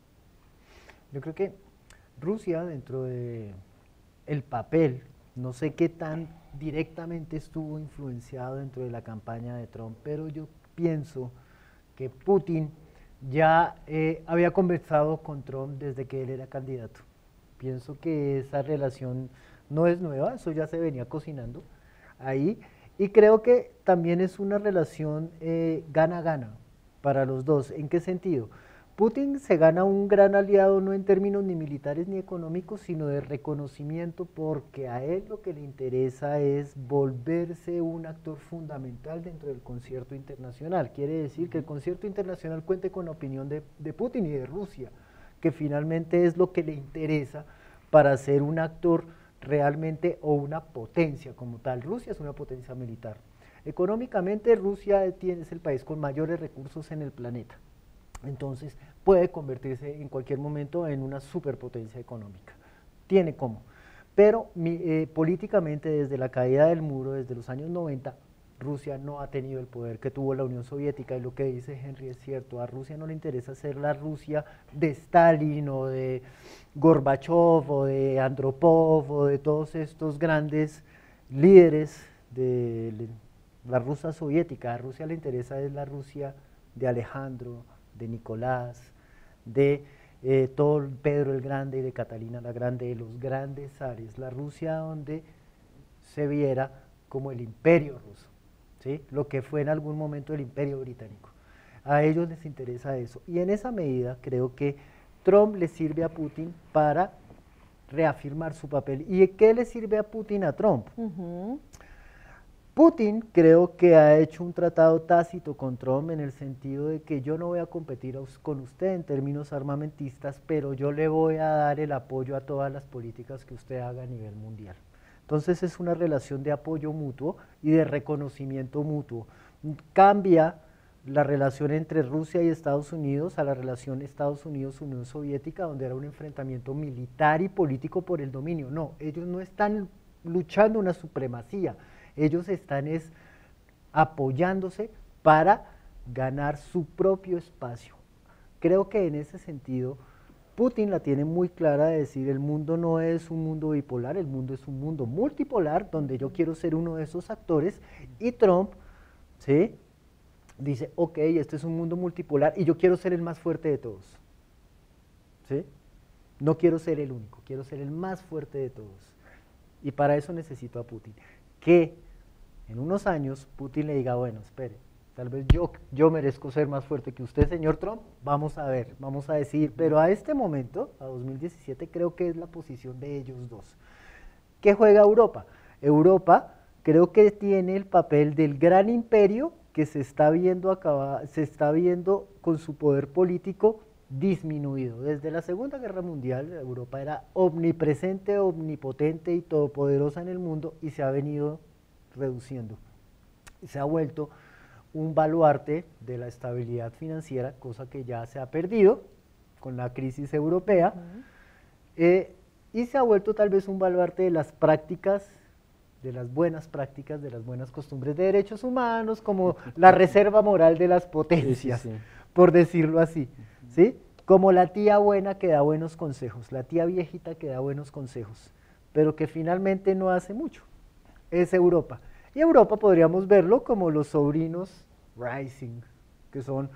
Yo creo que Rusia, dentro de el papel, no sé qué tan directamente estuvo influenciado dentro de la campaña de Trump, pero yo pienso que Putin ya eh, había conversado con Trump desde que él era candidato. Pienso que esa relación no es nueva, eso ya se venía cocinando ahí, y creo que también es una relación gana-gana eh, para los dos. ¿En qué sentido? Putin se gana un gran aliado no en términos ni militares ni económicos, sino de reconocimiento, porque a él lo que le interesa es volverse un actor fundamental dentro del concierto internacional. Quiere decir que el concierto internacional cuente con la opinión de, de Putin y de Rusia, que finalmente es lo que le interesa para ser un actor realmente o una potencia como tal. Rusia es una potencia militar. Económicamente Rusia tiene, es el país con mayores recursos en el planeta. Entonces puede convertirse en cualquier momento en una superpotencia económica. Tiene cómo. Pero mi, eh, políticamente desde la caída del muro, desde los años noventa, Rusia no ha tenido el poder que tuvo la Unión Soviética, y lo que dice Henry es cierto, a Rusia no le interesa ser la Rusia de Stalin o de Gorbachev o de Andropov o de todos estos grandes líderes de la Rusia soviética. A Rusia le interesa es la Rusia de Alejandro, de Nicolás, de eh, todo Pedro el Grande y de Catalina la Grande, de los grandes zares, la Rusia donde se viera como el imperio ruso. ¿Sí? Lo que fue en algún momento el imperio británico. A ellos les interesa eso, y en esa medida creo que Trump le sirve a Putin para reafirmar su papel. ¿Y qué le sirve a Putin a Trump? Uh-huh. Putin creo que ha hecho un tratado tácito con Trump en el sentido de que yo no voy a competir con usted en términos armamentistas, pero yo le voy a dar el apoyo a todas las políticas que usted haga a nivel mundial. Entonces es una relación de apoyo mutuo y de reconocimiento mutuo. Cambia la relación entre Rusia y Estados Unidos a la relación Estados Unidos-Unión Soviética, donde era un enfrentamiento militar y político por el dominio. No, ellos no están luchando una supremacía, ellos están es apoyándose para ganar su propio espacio. Creo que en ese sentido Putin la tiene muy clara de decir, el mundo no es un mundo bipolar, el mundo es un mundo multipolar, donde yo quiero ser uno de esos actores, y Trump, ¿sí?, dice, ok, este es un mundo multipolar y yo quiero ser el más fuerte de todos, ¿sí? No quiero ser el único, quiero ser el más fuerte de todos, y para eso necesito a Putin. Que en unos años Putin le diga, bueno, espere, tal vez yo, yo merezco ser más fuerte que usted, señor Trump, vamos a ver, vamos a decir, pero a este momento, a dos mil diecisiete, creo que es la posición de ellos dos. ¿Qué juega Europa? Europa creo que tiene el papel del gran imperio que se está viendo, acaba, se está viendo con su poder político disminuido. Desde la Segunda Guerra Mundial, Europa era omnipresente, omnipotente y todopoderosa en el mundo y se ha venido reduciendo. Se ha vuelto un baluarte de la estabilidad financiera, cosa que ya se ha perdido con la crisis europea, uh-huh. eh, y se ha vuelto tal vez un baluarte de las prácticas, de las buenas prácticas, de las buenas costumbres de derechos humanos, como la reserva moral de las potencias, sí, sí, sí. por decirlo así, ¿sí? Como la tía buena que da buenos consejos, la tía viejita que da buenos consejos, pero que finalmente no hace mucho, es Europa. Y Europa podríamos verlo como los sobrinos rising, que son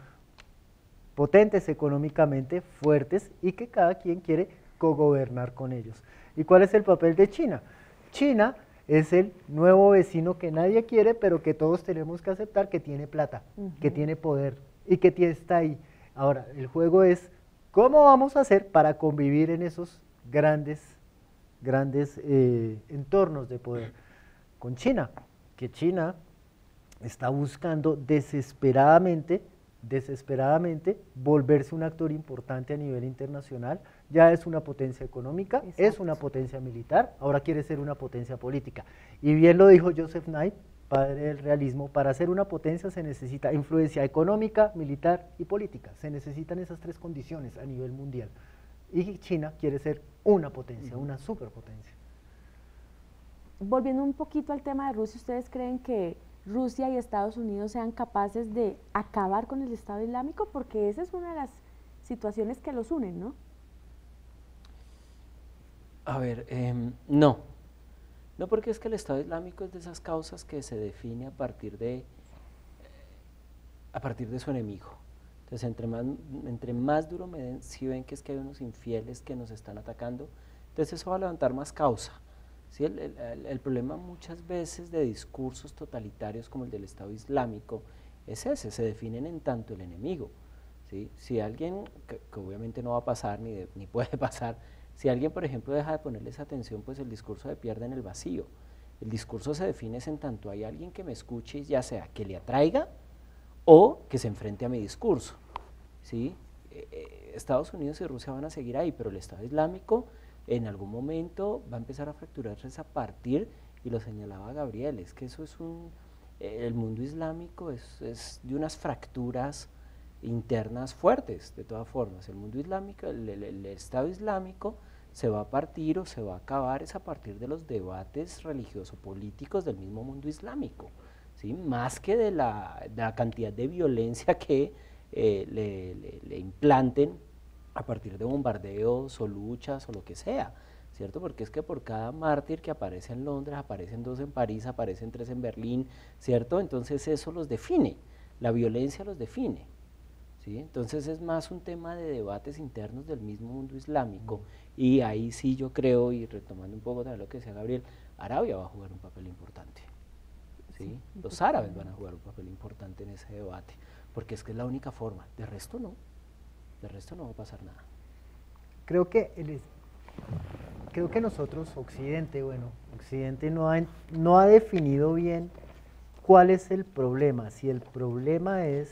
potentes económicamente, fuertes, y que cada quien quiere cogobernar con ellos. ¿Y cuál es el papel de China? China es el nuevo vecino que nadie quiere, pero que todos tenemos que aceptar que tiene plata, uh-huh. que tiene poder y que está ahí. Ahora, el juego es, ¿cómo vamos a hacer para convivir en esos grandes, grandes eh, entornos de poder? Con China, que China está buscando desesperadamente, desesperadamente volverse un actor importante a nivel internacional. Ya es una potencia económica, Exacto. es una potencia militar, ahora quiere ser una potencia política. Y bien lo dijo Joseph Nye, padre del realismo, para ser una potencia se necesita influencia económica, militar y política. Se necesitan esas tres condiciones a nivel mundial. Y China quiere ser una potencia, una superpotencia. Volviendo un poquito al tema de Rusia, ¿ustedes creen que Rusia y Estados Unidos sean capaces de acabar con el Estado Islámico? Porque esa es una de las situaciones que los unen, ¿no? A ver, eh, no. No, porque es que el Estado Islámico es de esas causas que se define a partir de, a partir de su enemigo. Entonces, entre más, entre más duro me den, si ven que es que hay unos infieles que nos están atacando, entonces eso va a levantar más causa. ¿Sí? El, el, el problema muchas veces de discursos totalitarios como el del Estado Islámico es ese, se definen en tanto el enemigo. ¿Sí? Si alguien, que, que obviamente no va a pasar ni, de, ni puede pasar, si alguien por ejemplo deja de ponerles atención, pues el discurso se pierde en el vacío. El discurso se define en tanto hay alguien que me escuche, ya sea que le atraiga o que se enfrente a mi discurso. ¿Sí? Eh, Estados Unidos y Rusia van a seguir ahí, pero el Estado Islámico en algún momento va a empezar a fracturarse a partir, y lo señalaba Gabriel, es que eso es un, eh, el mundo islámico es, es de unas fracturas internas fuertes, de todas formas. El mundo islámico, el, el, el Estado Islámico se va a partir o se va a acabar es a partir de los debates religioso-políticos del mismo mundo islámico, ¿sí? Más que de la, de la cantidad de violencia que eh, le, le, le implanten a partir de bombardeos o luchas o lo que sea, ¿cierto? Porque es que por cada mártir que aparece en Londres, aparecen dos en París, aparecen tres en Berlín, ¿cierto? Entonces eso los define, la violencia los define, ¿sí? Entonces es más un tema de debates internos del mismo mundo islámico, mm. y ahí sí yo creo, y retomando un poco también lo que decía Gabriel, Arabia va a jugar un papel importante, ¿sí? Sí, los árabes van a jugar un papel importante en ese debate, porque es que es la única forma, de resto no. De resto no va a pasar nada. Creo que, el, creo que nosotros, Occidente, bueno, Occidente no ha, no ha definido bien cuál es el problema. Si el problema es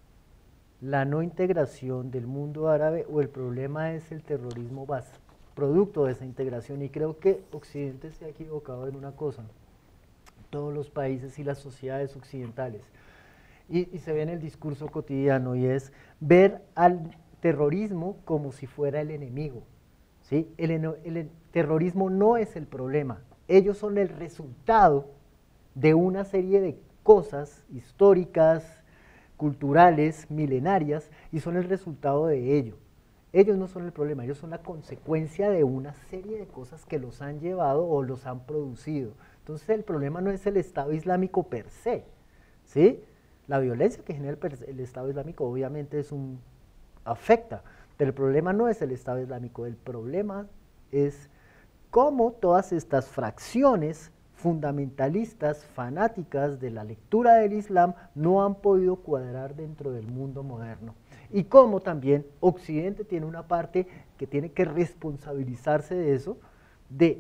la no integración del mundo árabe o el problema es el terrorismo base, producto de esa integración. Y creo que Occidente se ha equivocado en una cosa. Todos los países y las sociedades occidentales. Y, y se ve en el discurso cotidiano, y es ver al terrorismo como si fuera el enemigo, ¿sí? El, el, el terrorismo no es el problema, ellos son el resultado de una serie de cosas históricas, culturales, milenarias, y son el resultado de ello. Ellos no son el problema, ellos son la consecuencia de una serie de cosas que los han llevado o los han producido. Entonces el problema no es el Estado Islámico per se, ¿sí? La violencia que genera el, el Estado Islámico obviamente es un afecta, pero el problema no es el Estado Islámico, el problema es cómo todas estas fracciones fundamentalistas, fanáticas de la lectura del Islam no han podido cuadrar dentro del mundo moderno. Y cómo también Occidente tiene una parte que tiene que responsabilizarse de eso, de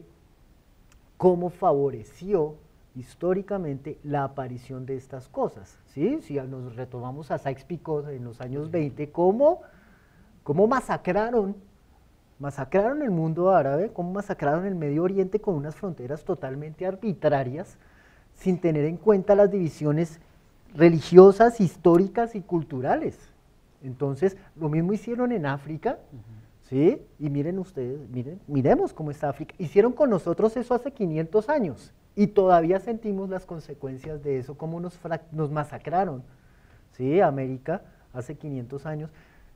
cómo favoreció históricamente la aparición de estas cosas, ¿sí? Si nos retomamos a Sykes-Picot en los años veinte, cómo, cómo masacraron, masacraron el mundo árabe, cómo masacraron el Medio Oriente con unas fronteras totalmente arbitrarias, sin tener en cuenta las divisiones religiosas, históricas y culturales. Entonces, lo mismo hicieron en África, ¿sí? Y miren ustedes, miren, miremos cómo está África. Hicieron con nosotros eso hace quinientos años. Y todavía sentimos las consecuencias de eso, cómo nos, nos masacraron, ¿sí? América, hace quinientos años,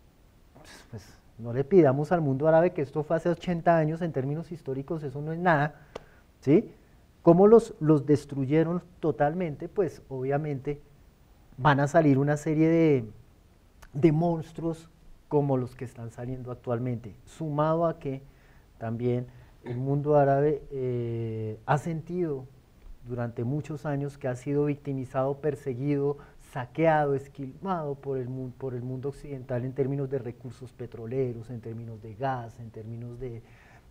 pues, pues no le pidamos al mundo árabe que esto fue hace ochenta años, en términos históricos eso no es nada, ¿sí? ¿Cómo los, los destruyeron totalmente? Pues obviamente van a salir una serie de, de monstruos como los que están saliendo actualmente, sumado a que también el mundo árabe eh, ha sentido durante muchos años que ha sido victimizado, perseguido, saqueado, esquilmado por el, por el mundo occidental en términos de recursos petroleros, en términos de gas, en términos de,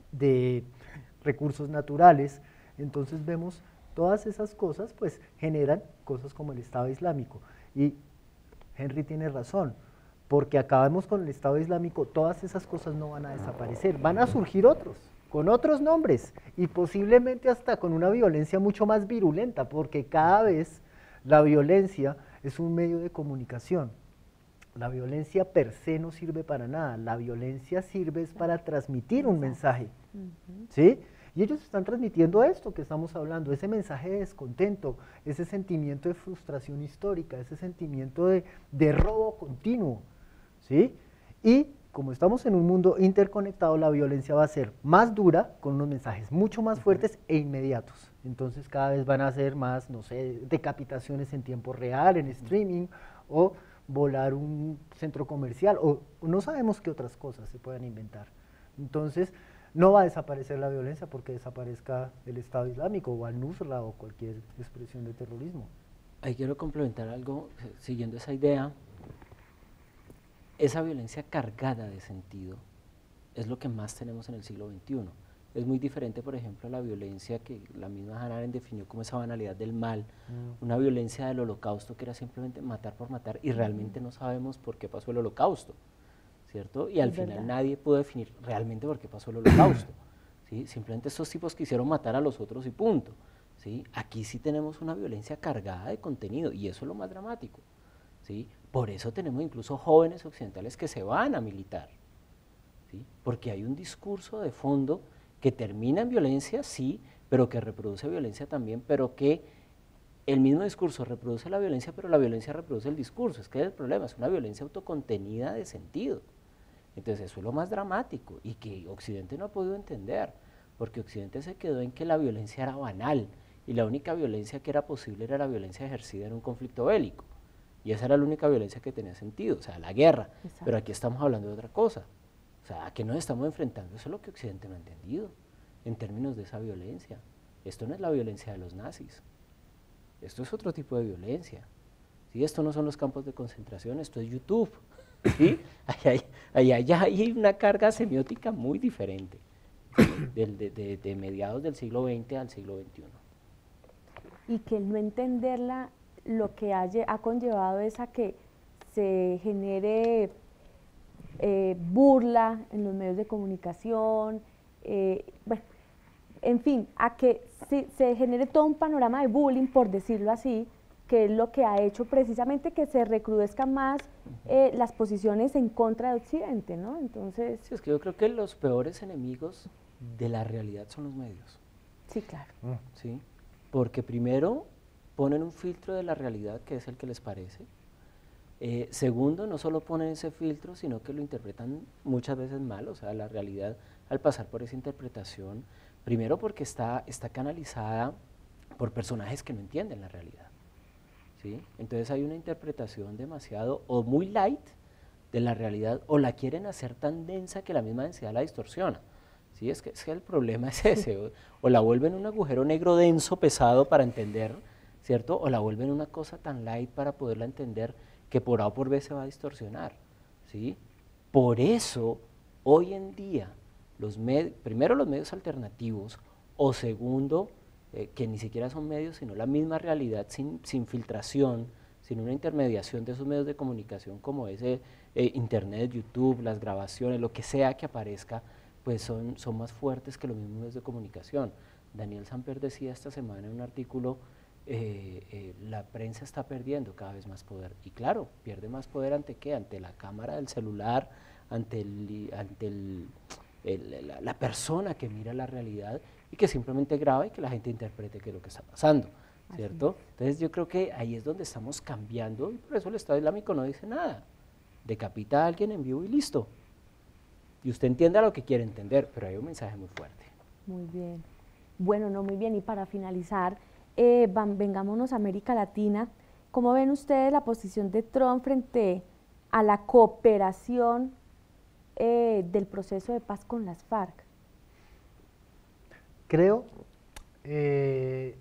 de recursos naturales. Entonces vemos todas esas cosas, pues generan cosas como el Estado Islámico. Y Henry tiene razón, porque acabamos con el Estado Islámico, todas esas cosas no van a desaparecer, van a surgir otros, con otros nombres, y posiblemente hasta con una violencia mucho más virulenta, porque cada vez la violencia es un medio de comunicación. La violencia per se no sirve para nada, la violencia sirve es para transmitir un mensaje, ¿sí? Y ellos están transmitiendo esto que estamos hablando, ese mensaje de descontento, ese sentimiento de frustración histórica, ese sentimiento de, de robo continuo, ¿sí? Y como estamos en un mundo interconectado, la violencia va a ser más dura, con unos mensajes mucho más fuertes e inmediatos. Entonces cada vez van a ser más, no sé, decapitaciones en tiempo real, en streaming, o volar un centro comercial, o no sabemos qué otras cosas se puedan inventar. Entonces no va a desaparecer la violencia porque desaparezca el Estado Islámico o al-Nusra o cualquier expresión de terrorismo. Ahí quiero complementar algo, siguiendo esa idea. Esa violencia cargada de sentido es lo que más tenemos en el siglo veintiuno. Es muy diferente, por ejemplo, a la violencia que la misma Hannah Arendt definió como esa banalidad del mal, mm. una violencia del holocausto que era simplemente matar por matar y realmente no sabemos por qué pasó el holocausto, ¿cierto? Y al es final verdad. Nadie pudo definir realmente por qué pasó el holocausto, ¿sí? Simplemente estos tipos quisieron matar a los otros y punto, ¿sí? Aquí sí tenemos una violencia cargada de contenido y eso es lo más dramático, ¿sí? Por eso tenemos incluso jóvenes occidentales que se van a militar, ¿sí? Porque hay un discurso de fondo que termina en violencia, sí, pero que reproduce violencia también, pero que el mismo discurso reproduce la violencia, pero la violencia reproduce el discurso. Es que es el problema, es una violencia autocontenida de sentido. Entonces eso es lo más dramático y que Occidente no ha podido entender, porque Occidente se quedó en que la violencia era banal y la única violencia que era posible era la violencia ejercida en un conflicto bélico. Y esa era la única violencia que tenía sentido, o sea, la guerra. Exacto. Pero aquí estamos hablando de otra cosa. O sea, ¿a qué nos estamos enfrentando? Eso es lo que Occidente no ha entendido en términos de esa violencia. Esto no es la violencia de los nazis. Esto es otro tipo de violencia. ¿Sí? Esto no son los campos de concentración, esto es YouTube. ¿Sí? Allá, hay, allá hay una carga semiótica muy diferente, ¿sí? de, de, de, de mediados del siglo veinte al siglo veintiuno. Y que no entenderla lo que ha, ha conllevado es a que se genere eh, burla en los medios de comunicación, eh, bueno, en fin, a que se, se genere todo un panorama de bullying, por decirlo así, que es lo que ha hecho precisamente que se recrudezcan más eh, las posiciones en contra de Occidente, ¿no? Entonces… Sí, es que yo creo que los peores enemigos de la realidad son los medios. Sí, claro. ¿Sí? Porque primero ponen un filtro de la realidad que es el que les parece. Eh, segundo, no solo ponen ese filtro, sino que lo interpretan muchas veces mal, o sea, la realidad al pasar por esa interpretación, primero porque está, está canalizada por personajes que no entienden la realidad, ¿sí? Entonces hay una interpretación demasiado o muy light de la realidad o la quieren hacer tan densa que la misma densidad la distorsiona, ¿sí? Es que, es que el problema es ese, o, o la vuelven un agujero negro denso, pesado para entender, ¿cierto? O la vuelven una cosa tan light para poderla entender que por A o por B se va a distorsionar, ¿sí? Por eso, hoy en día, los primero los medios alternativos, o segundo, eh, que ni siquiera son medios, sino la misma realidad sin, sin filtración, sin una intermediación de esos medios de comunicación como ese eh, internet, YouTube, las grabaciones, lo que sea que aparezca, pues son, son más fuertes que los mismos medios de comunicación. Daniel Samper decía esta semana en un artículo, eh, eh, la prensa está perdiendo cada vez más poder, y claro, pierde más poder ante qué, ante la cámara del celular, ante, el, ante el, el, la, la persona que mira la realidad y que simplemente graba y que la gente interprete qué es lo que está pasando, ¿cierto? Entonces yo creo que ahí es donde estamos cambiando, y por eso el Estado Islámico no dice nada, decapita a alguien en vivo y listo, y usted entienda lo que quiere entender, pero hay un mensaje muy fuerte. Muy bien, bueno, no, muy bien, y para finalizar, eh, van, vengámonos a América Latina. ¿Cómo ven ustedes la posición de Trump frente a la cooperación eh, del proceso de paz con las FARC? Creo, eh,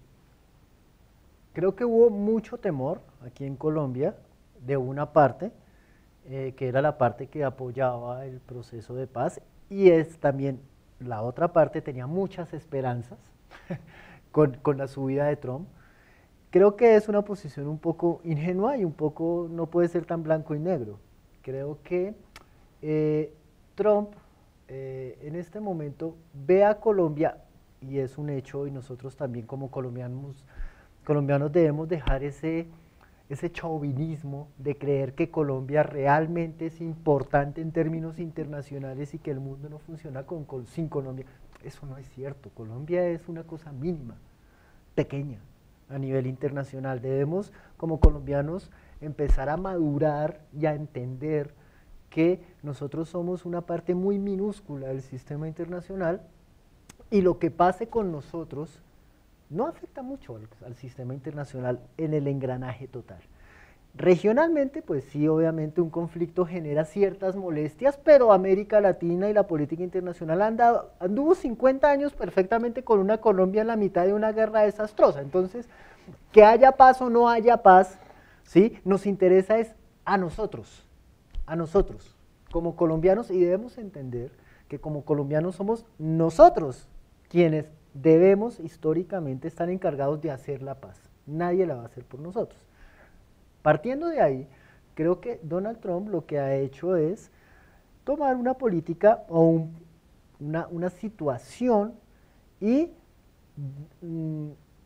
creo que hubo mucho temor aquí en Colombia de una parte, eh, que era la parte que apoyaba el proceso de paz, y es también la otra parte tenía muchas esperanzas con, con la subida de Trump. Creo que es una posición un poco ingenua y un poco no puede ser tan blanco y negro. Creo que eh, Trump eh, en este momento ve a Colombia, y es un hecho, y nosotros también como colombianos, colombianos debemos dejar ese, ese chauvinismo de creer que Colombia realmente es importante en términos internacionales y que el mundo no funciona con, con, sin Colombia. Eso no es cierto, Colombia es una cosa mínima, pequeña a nivel internacional. Debemos como colombianos empezar a madurar y a entender que nosotros somos una parte muy minúscula del sistema internacional, y lo que pase con nosotros no afecta mucho al, al sistema internacional en el engranaje total. Regionalmente, pues sí, obviamente un conflicto genera ciertas molestias, pero América Latina y la política internacional andado, anduvo cincuenta años perfectamente con una Colombia en la mitad de una guerra desastrosa. Entonces, que haya paz o no haya paz, ¿sí? Nos interesa es a nosotros, a nosotros, como colombianos, y debemos entender que como colombianos somos nosotros quienes debemos históricamente estar encargados de hacer la paz. Nadie la va a hacer por nosotros. Partiendo de ahí, creo que Donald Trump lo que ha hecho es tomar una política o un, una, una situación y mm,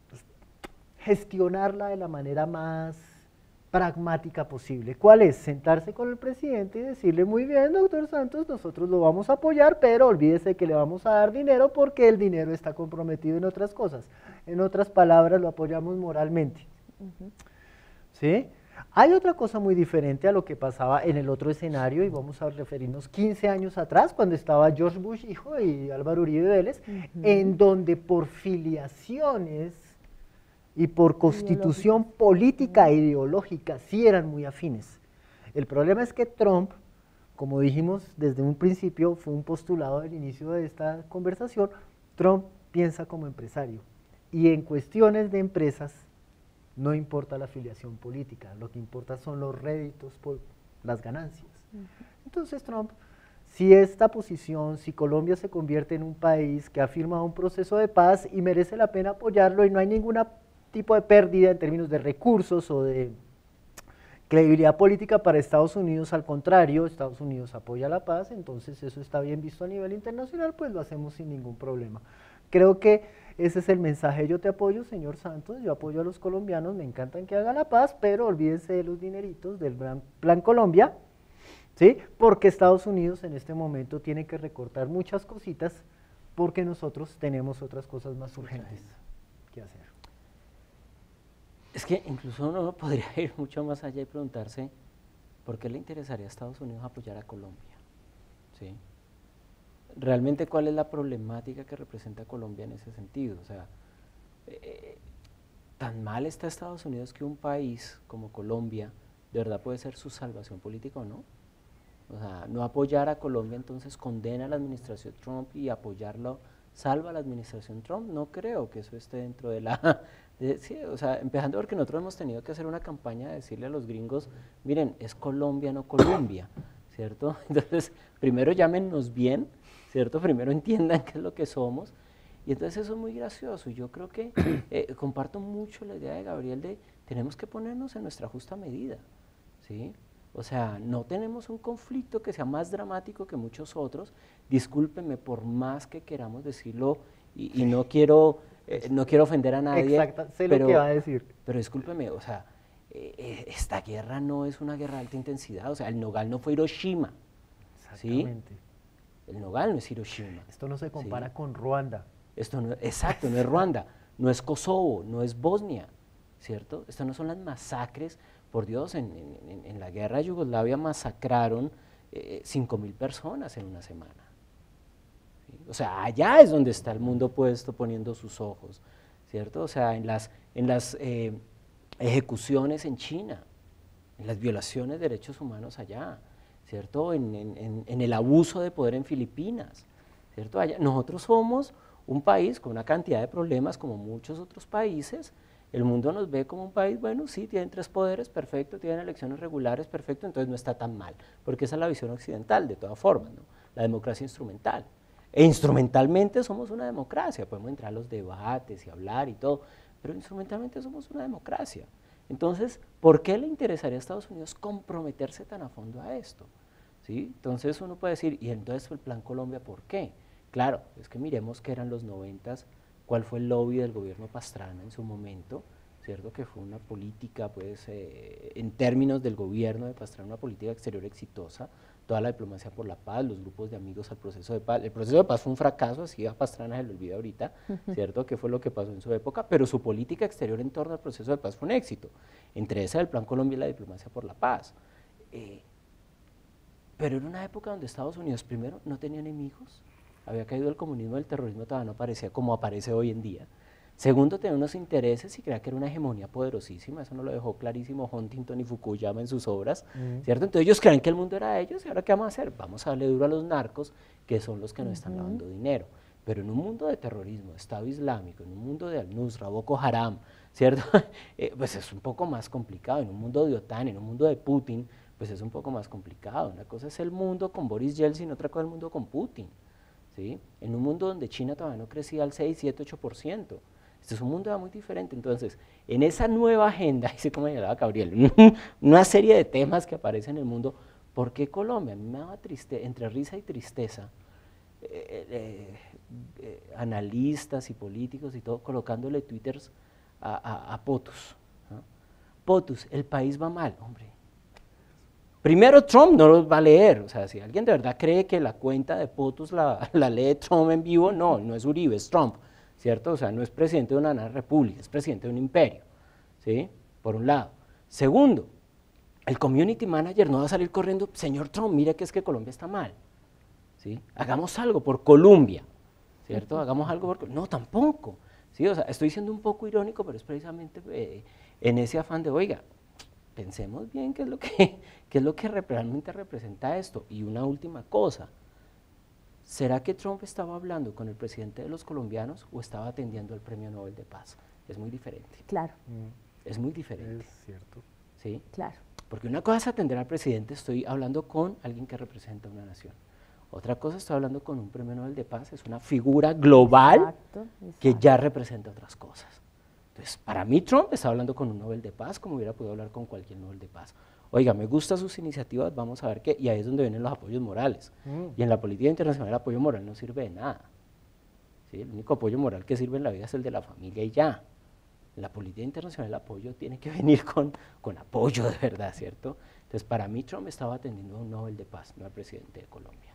gestionarla de la manera más pragmática posible. ¿Cuál es? Sentarse con el presidente y decirle, muy bien, doctor Santos, nosotros lo vamos a apoyar, pero olvídese que le vamos a dar dinero porque el dinero está comprometido en otras cosas. En otras palabras, lo apoyamos moralmente. Uh-huh. ¿Sí? Hay otra cosa muy diferente a lo que pasaba en el otro escenario, y vamos a referirnos quince años atrás, cuando estaba George Bush hijo y Álvaro Uribe Vélez, uh-huh. en donde por filiaciones y por constitución política e ideológica sí eran muy afines. El problema es que Trump, como dijimos desde un principio, fue un postulado del inicio de esta conversación, Trump piensa como empresario, y en cuestiones de empresas no importa la afiliación política, lo que importa son los réditos, por las ganancias. Uh-huh. Entonces Trump, si esta posición, si Colombia se convierte en un país que ha firmado un proceso de paz y merece la pena apoyarlo y no hay ninguna tipo de pérdida en términos de recursos o de credibilidad política para Estados Unidos, al contrario, Estados Unidos apoya la paz, entonces eso está bien visto a nivel internacional, pues lo hacemos sin ningún problema. Creo que ese es el mensaje. Yo te apoyo, señor Santos, yo apoyo a los colombianos, me encantan que hagan la paz, pero olvídense de los dineritos del Plan, Plan Colombia, ¿sí? Porque Estados Unidos en este momento tiene que recortar muchas cositas porque nosotros tenemos otras cosas más urgentes que hacer. Es que incluso uno podría ir mucho más allá y preguntarse por qué le interesaría a Estados Unidos apoyar a Colombia, ¿sí? Realmente, ¿cuál es la problemática que representa Colombia en ese sentido? O sea, eh, ¿tan mal está Estados Unidos que un país como Colombia de verdad puede ser su salvación política o no? O sea, no apoyar a Colombia entonces condena a la administración Trump y apoyarlo salva a la administración Trump. No creo que eso esté dentro de la... De, sí, o sea, empezando porque nosotros hemos tenido que hacer una campaña de decirle a los gringos, miren, es Colombia, no Colombia, ¿cierto? Entonces, primero llámenos bien, ¿cierto? Primero entiendan qué es lo que somos. Y entonces eso es muy gracioso. Y yo creo que eh, comparto mucho la idea de Gabriel de tenemos que ponernos en nuestra justa medida, ¿sí? O sea, no tenemos un conflicto que sea más dramático que muchos otros. Discúlpeme, por más que queramos decirlo, y, y no quiero eh, no quiero ofender a nadie. Exacto, sé pero, lo que va a decir. Pero discúlpeme, o sea, eh, esta guerra no es una guerra de alta intensidad. O sea, el Nogal no fue Hiroshima. Exactamente. ¿Sí? El Nogal no es Hiroshima. Esto no se compara ¿sí? con Ruanda. Esto no, exacto, no es Ruanda, no es Kosovo, no es Bosnia, ¿cierto? Estas no son las masacres. Por Dios, en, en, en la guerra de Yugoslavia masacraron eh, cinco mil personas en una semana. ¿Sí? O sea, allá es donde está el mundo puesto poniendo sus ojos, ¿cierto? O sea, en las, en las eh, ejecuciones en China, en las violaciones de derechos humanos allá, ¿cierto? En, en, en el abuso de poder en Filipinas, ¿cierto? Allá, nosotros somos un país con una cantidad de problemas como muchos otros países. El mundo nos ve como un país, bueno, sí, tienen tres poderes, perfecto, tienen elecciones regulares, perfecto, entonces no está tan mal, porque esa es la visión occidental, de todas formas, ¿no? La democracia instrumental. E instrumentalmente somos una democracia, podemos entrar a los debates y hablar y todo, pero instrumentalmente somos una democracia. Entonces, ¿por qué le interesaría a Estados Unidos comprometerse tan a fondo a esto? ¿Sí? Entonces uno puede decir, ¿y entonces el Plan Colombia por qué? Claro, es que miremos que eran los noventas, cuál fue el lobby del gobierno Pastrana en su momento, ¿cierto? Que fue una política, pues, eh, en términos del gobierno de Pastrana, una política exterior exitosa, toda la diplomacia por la paz, los grupos de amigos al proceso de paz. El proceso de paz fue un fracaso, así a Pastrana se le olvida ahorita, ¿cierto? Que fue lo que pasó en su época, pero su política exterior en torno al proceso de paz fue un éxito, entre esa del Plan Colombia y la diplomacia por la paz. Eh, pero era una época donde Estados Unidos, primero, no tenía enemigos, había caído el comunismo, el terrorismo todavía no aparecía como aparece hoy en día. Segundo, tenía unos intereses y creía que era una hegemonía poderosísima, eso no lo dejó clarísimo Huntington y Fukuyama en sus obras, uh-huh. ¿cierto? Entonces ellos creen que el mundo era de ellos, y ahora ¿qué vamos a hacer? Vamos a darle duro a los narcos, que son los que nos uh-huh. están lavando dinero. Pero en un mundo de terrorismo, de Estado Islámico, en un mundo de Al-Nusra, Boko Haram, ¿cierto? eh, pues es un poco más complicado. En un mundo de OTAN, en un mundo de Putin, pues es un poco más complicado. Una cosa es el mundo con Boris Yeltsin, otra cosa es el mundo con Putin, ¿sí? En un mundo donde China todavía no crecía al seis, siete, ocho por ciento. Este es un mundo muy diferente. Entonces, en esa nueva agenda, así como señalaba Gabriel, una serie de temas que aparecen en el mundo, ¿por qué Colombia? A mí me daba triste, entre risa y tristeza, eh, eh, eh, analistas y políticos y todo, colocándole twitters a, a, a POTUS, ¿no? POTUS, el país va mal, hombre. Primero, Trump no los va a leer, o sea, si alguien de verdad cree que la cuenta de POTUS la, la lee Trump en vivo, no, no es Uribe, es Trump, ¿cierto? O sea, no es presidente de una república, es presidente de un imperio, ¿sí? Por un lado. Segundo, el community manager no va a salir corriendo, señor Trump, mire que es que Colombia está mal, ¿sí? Hagamos algo por Colombia, ¿cierto? Hagamos algo por... No, tampoco, ¿sí? O sea, estoy siendo un poco irónico, pero es precisamente eh, en ese afán de, oiga, pensemos bien qué es lo que, qué es lo que realmente representa esto. Y una última cosa, ¿será que Trump estaba hablando con el presidente de los colombianos o estaba atendiendo el Premio Nobel de Paz? Es muy diferente. Claro. Mm. Es muy diferente. Es cierto. ¿Sí? Claro. Porque una cosa es atender al presidente, estoy hablando con alguien que representa una nación. Otra cosa, estoy hablando con un Premio Nobel de Paz, es una figura global exacto, exacto. que ya representa otras cosas. Entonces, para mí Trump está hablando con un Nobel de Paz como hubiera podido hablar con cualquier Nobel de Paz. Oiga, me gustan sus iniciativas, vamos a ver qué, y ahí es donde vienen los apoyos morales. Mm. Y en la política internacional el apoyo moral no sirve de nada. ¿Sí? El único apoyo moral que sirve en la vida es el de la familia y ya. En la política internacional el apoyo tiene que venir con, con apoyo de verdad, ¿cierto? Entonces, para mí Trump estaba atendiendo a un Nobel de Paz, no al presidente de Colombia.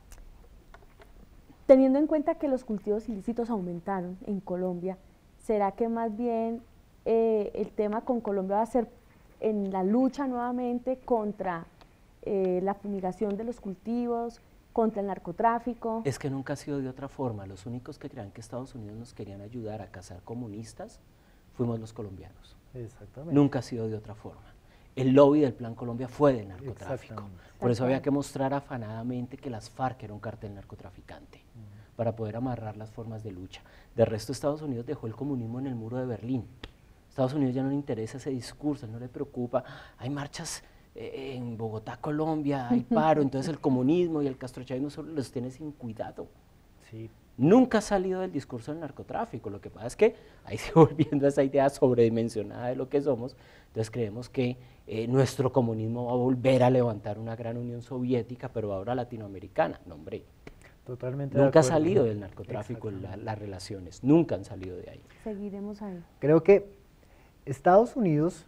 Teniendo en cuenta que los cultivos ilícitos aumentaron en Colombia, ¿será que más bien eh, el tema con Colombia va a ser en la lucha nuevamente contra eh, la fumigación de los cultivos, contra el narcotráfico? Es que nunca ha sido de otra forma. Los únicos que creían que Estados Unidos nos querían ayudar a cazar comunistas fuimos los colombianos. Exactamente. Nunca ha sido de otra forma. el lobby del Plan Colombia fue del narcotráfico. Por eso había que mostrar afanadamente que las FARC era un cartel narcotraficante, uh-huh. para poder amarrar las formas de lucha. De resto, Estados Unidos dejó el comunismo en el muro de Berlín. Estados Unidos ya no le interesa ese discurso, no le preocupa. Hay marchas eh, en Bogotá, Colombia, hay paro, entonces el comunismo y el castrochavismo solo los tiene sin cuidado. Sí. Nunca ha salido del discurso del narcotráfico. Lo que pasa es que ahí se volviendo a esa idea sobredimensionada de lo que somos, entonces creemos que eh, nuestro comunismo va a volver a levantar una gran Unión Soviética, pero ahora latinoamericana. No, hombre, totalmente nunca ha salido del narcotráfico la, las relaciones, nunca han salido de ahí. Seguiremos ahí. Creo que Estados Unidos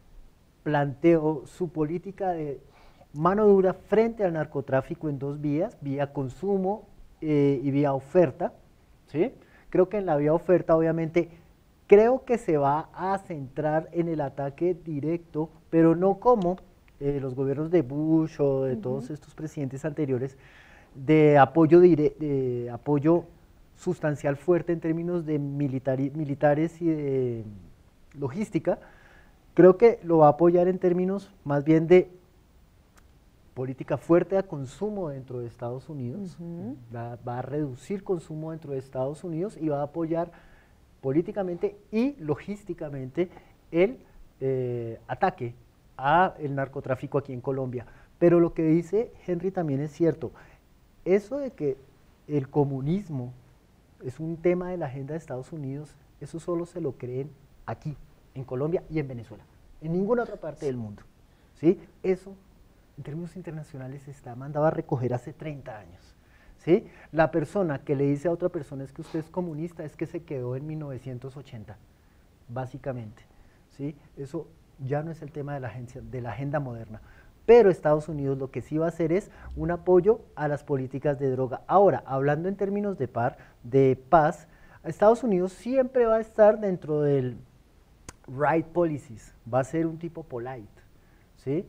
planteó su política de mano dura frente al narcotráfico en dos vías, vía consumo eh, y vía oferta, ¿sí? Creo que en la vía oferta, obviamente, creo que se va a centrar en el ataque directo, pero no como eh, los gobiernos de Bush o de uh-huh. todos estos presidentes anteriores, de apoyo, dire de apoyo sustancial fuerte en términos de militari militares y de logística. Creo que lo va a apoyar en términos más bien de política fuerte a consumo dentro de Estados Unidos, uh-huh. va, va a reducir consumo dentro de Estados Unidos y va a apoyar políticamente y logísticamente el eh, ataque al narcotráfico aquí en Colombia. Pero lo que dice Henry también es cierto, eso de que el comunismo es un tema de la agenda de Estados Unidos, eso solo se lo creen aquí, en Colombia y en Venezuela, en ninguna otra parte del mundo, ¿sí? Eso, en términos internacionales, está mandado a recoger hace treinta años, ¿sí? La persona que le dice a otra persona es que usted es comunista, es que se quedó en mil novecientos ochenta, básicamente, ¿sí? Eso ya no es el tema de la, agencia, de la agenda moderna, pero Estados Unidos lo que sí va a hacer es un apoyo a las políticas de droga. Ahora, hablando en términos de, par, de paz, Estados Unidos siempre va a estar dentro del right policies, va a ser un tipo polite, ¿sí?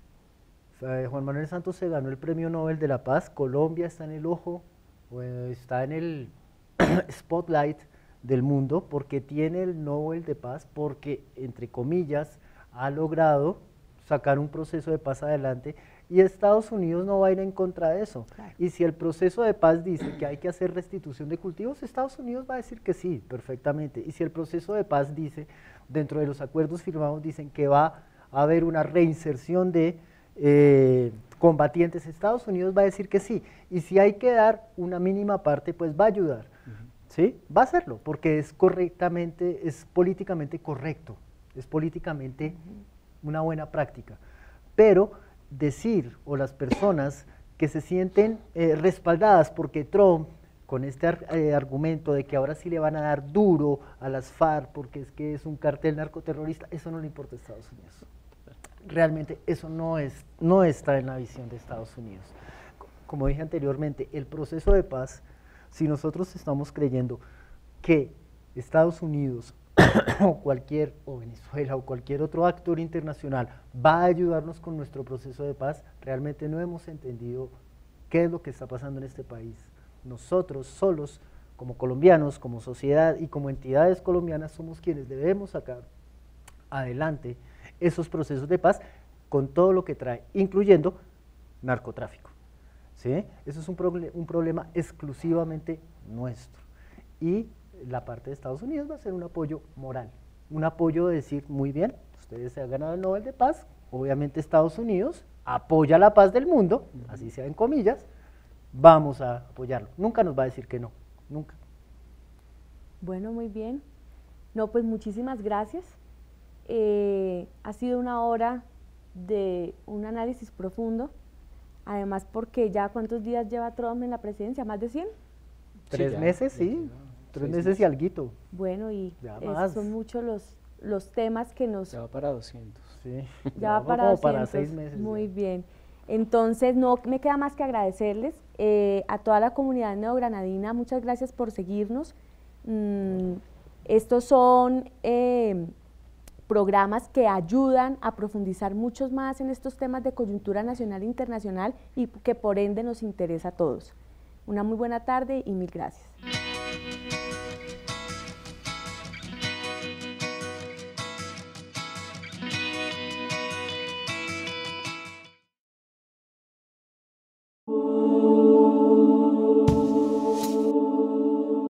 Juan Manuel Santos se ganó el Premio Nobel de la Paz, Colombia está en el ojo, está en el spotlight del mundo porque tiene el Nobel de Paz, porque, entre comillas, ha logrado sacar un proceso de paz adelante y Estados Unidos no va a ir en contra de eso. Claro. Y si el proceso de paz dice que hay que hacer restitución de cultivos, Estados Unidos va a decir que sí, perfectamente. Y si el proceso de paz dice, dentro de los acuerdos firmados, dicen que va a haber una reinserción de eh, combatientes, Estados Unidos va a decir que sí. Y si hay que dar una mínima parte, pues va a ayudar. Uh-huh. ¿Sí? Va a hacerlo, porque es correctamente, es políticamente correcto, es políticamente uh-huh. una buena práctica. Pero decir, o las personas que se sienten eh, respaldadas porque Trump, con este ar eh, argumento de que ahora sí le van a dar duro a las FARC porque es que es un cartel narcoterrorista, eso no le importa a Estados Unidos. Realmente eso no, es, no está en la visión de Estados Unidos. Como dije anteriormente, el proceso de paz, si nosotros estamos creyendo que Estados Unidos o cualquier, o Venezuela o cualquier otro actor internacional va a ayudarnos con nuestro proceso de paz, realmente no hemos entendido qué es lo que está pasando en este país. Nosotros solos, como colombianos, como sociedad y como entidades colombianas, somos quienes debemos sacar adelante esos procesos de paz con todo lo que trae, incluyendo narcotráfico, ¿sí? Eso es un, proble un problema exclusivamente nuestro. Y la parte de Estados Unidos va a ser un apoyo moral, un apoyo de decir, muy bien, ustedes se han ganado el Nobel de Paz, obviamente Estados Unidos apoya la paz del mundo, así sea en comillas, vamos a apoyarlo. Nunca nos va a decir que no, nunca. Bueno, muy bien. No, pues muchísimas gracias. Eh, ha sido una hora de un análisis profundo, además porque ya cuántos días lleva Trump en la presidencia, ¿más de cien? Tres sí, meses, sí. Tres meses, meses y alguito. Bueno, y eh, son muchos los, los temas que nos... Ya va para doscientos. Sí. Ya va para doscientos, para seis meses. Muy ya. bien. Entonces, no me queda más que agradecerles eh, a toda la comunidad neogranadina, muchas gracias por seguirnos. Mm, estos son eh, programas que ayudan a profundizar muchos más en estos temas de coyuntura nacional e internacional y que por ende nos interesa a todos. Una muy buena tarde y mil gracias.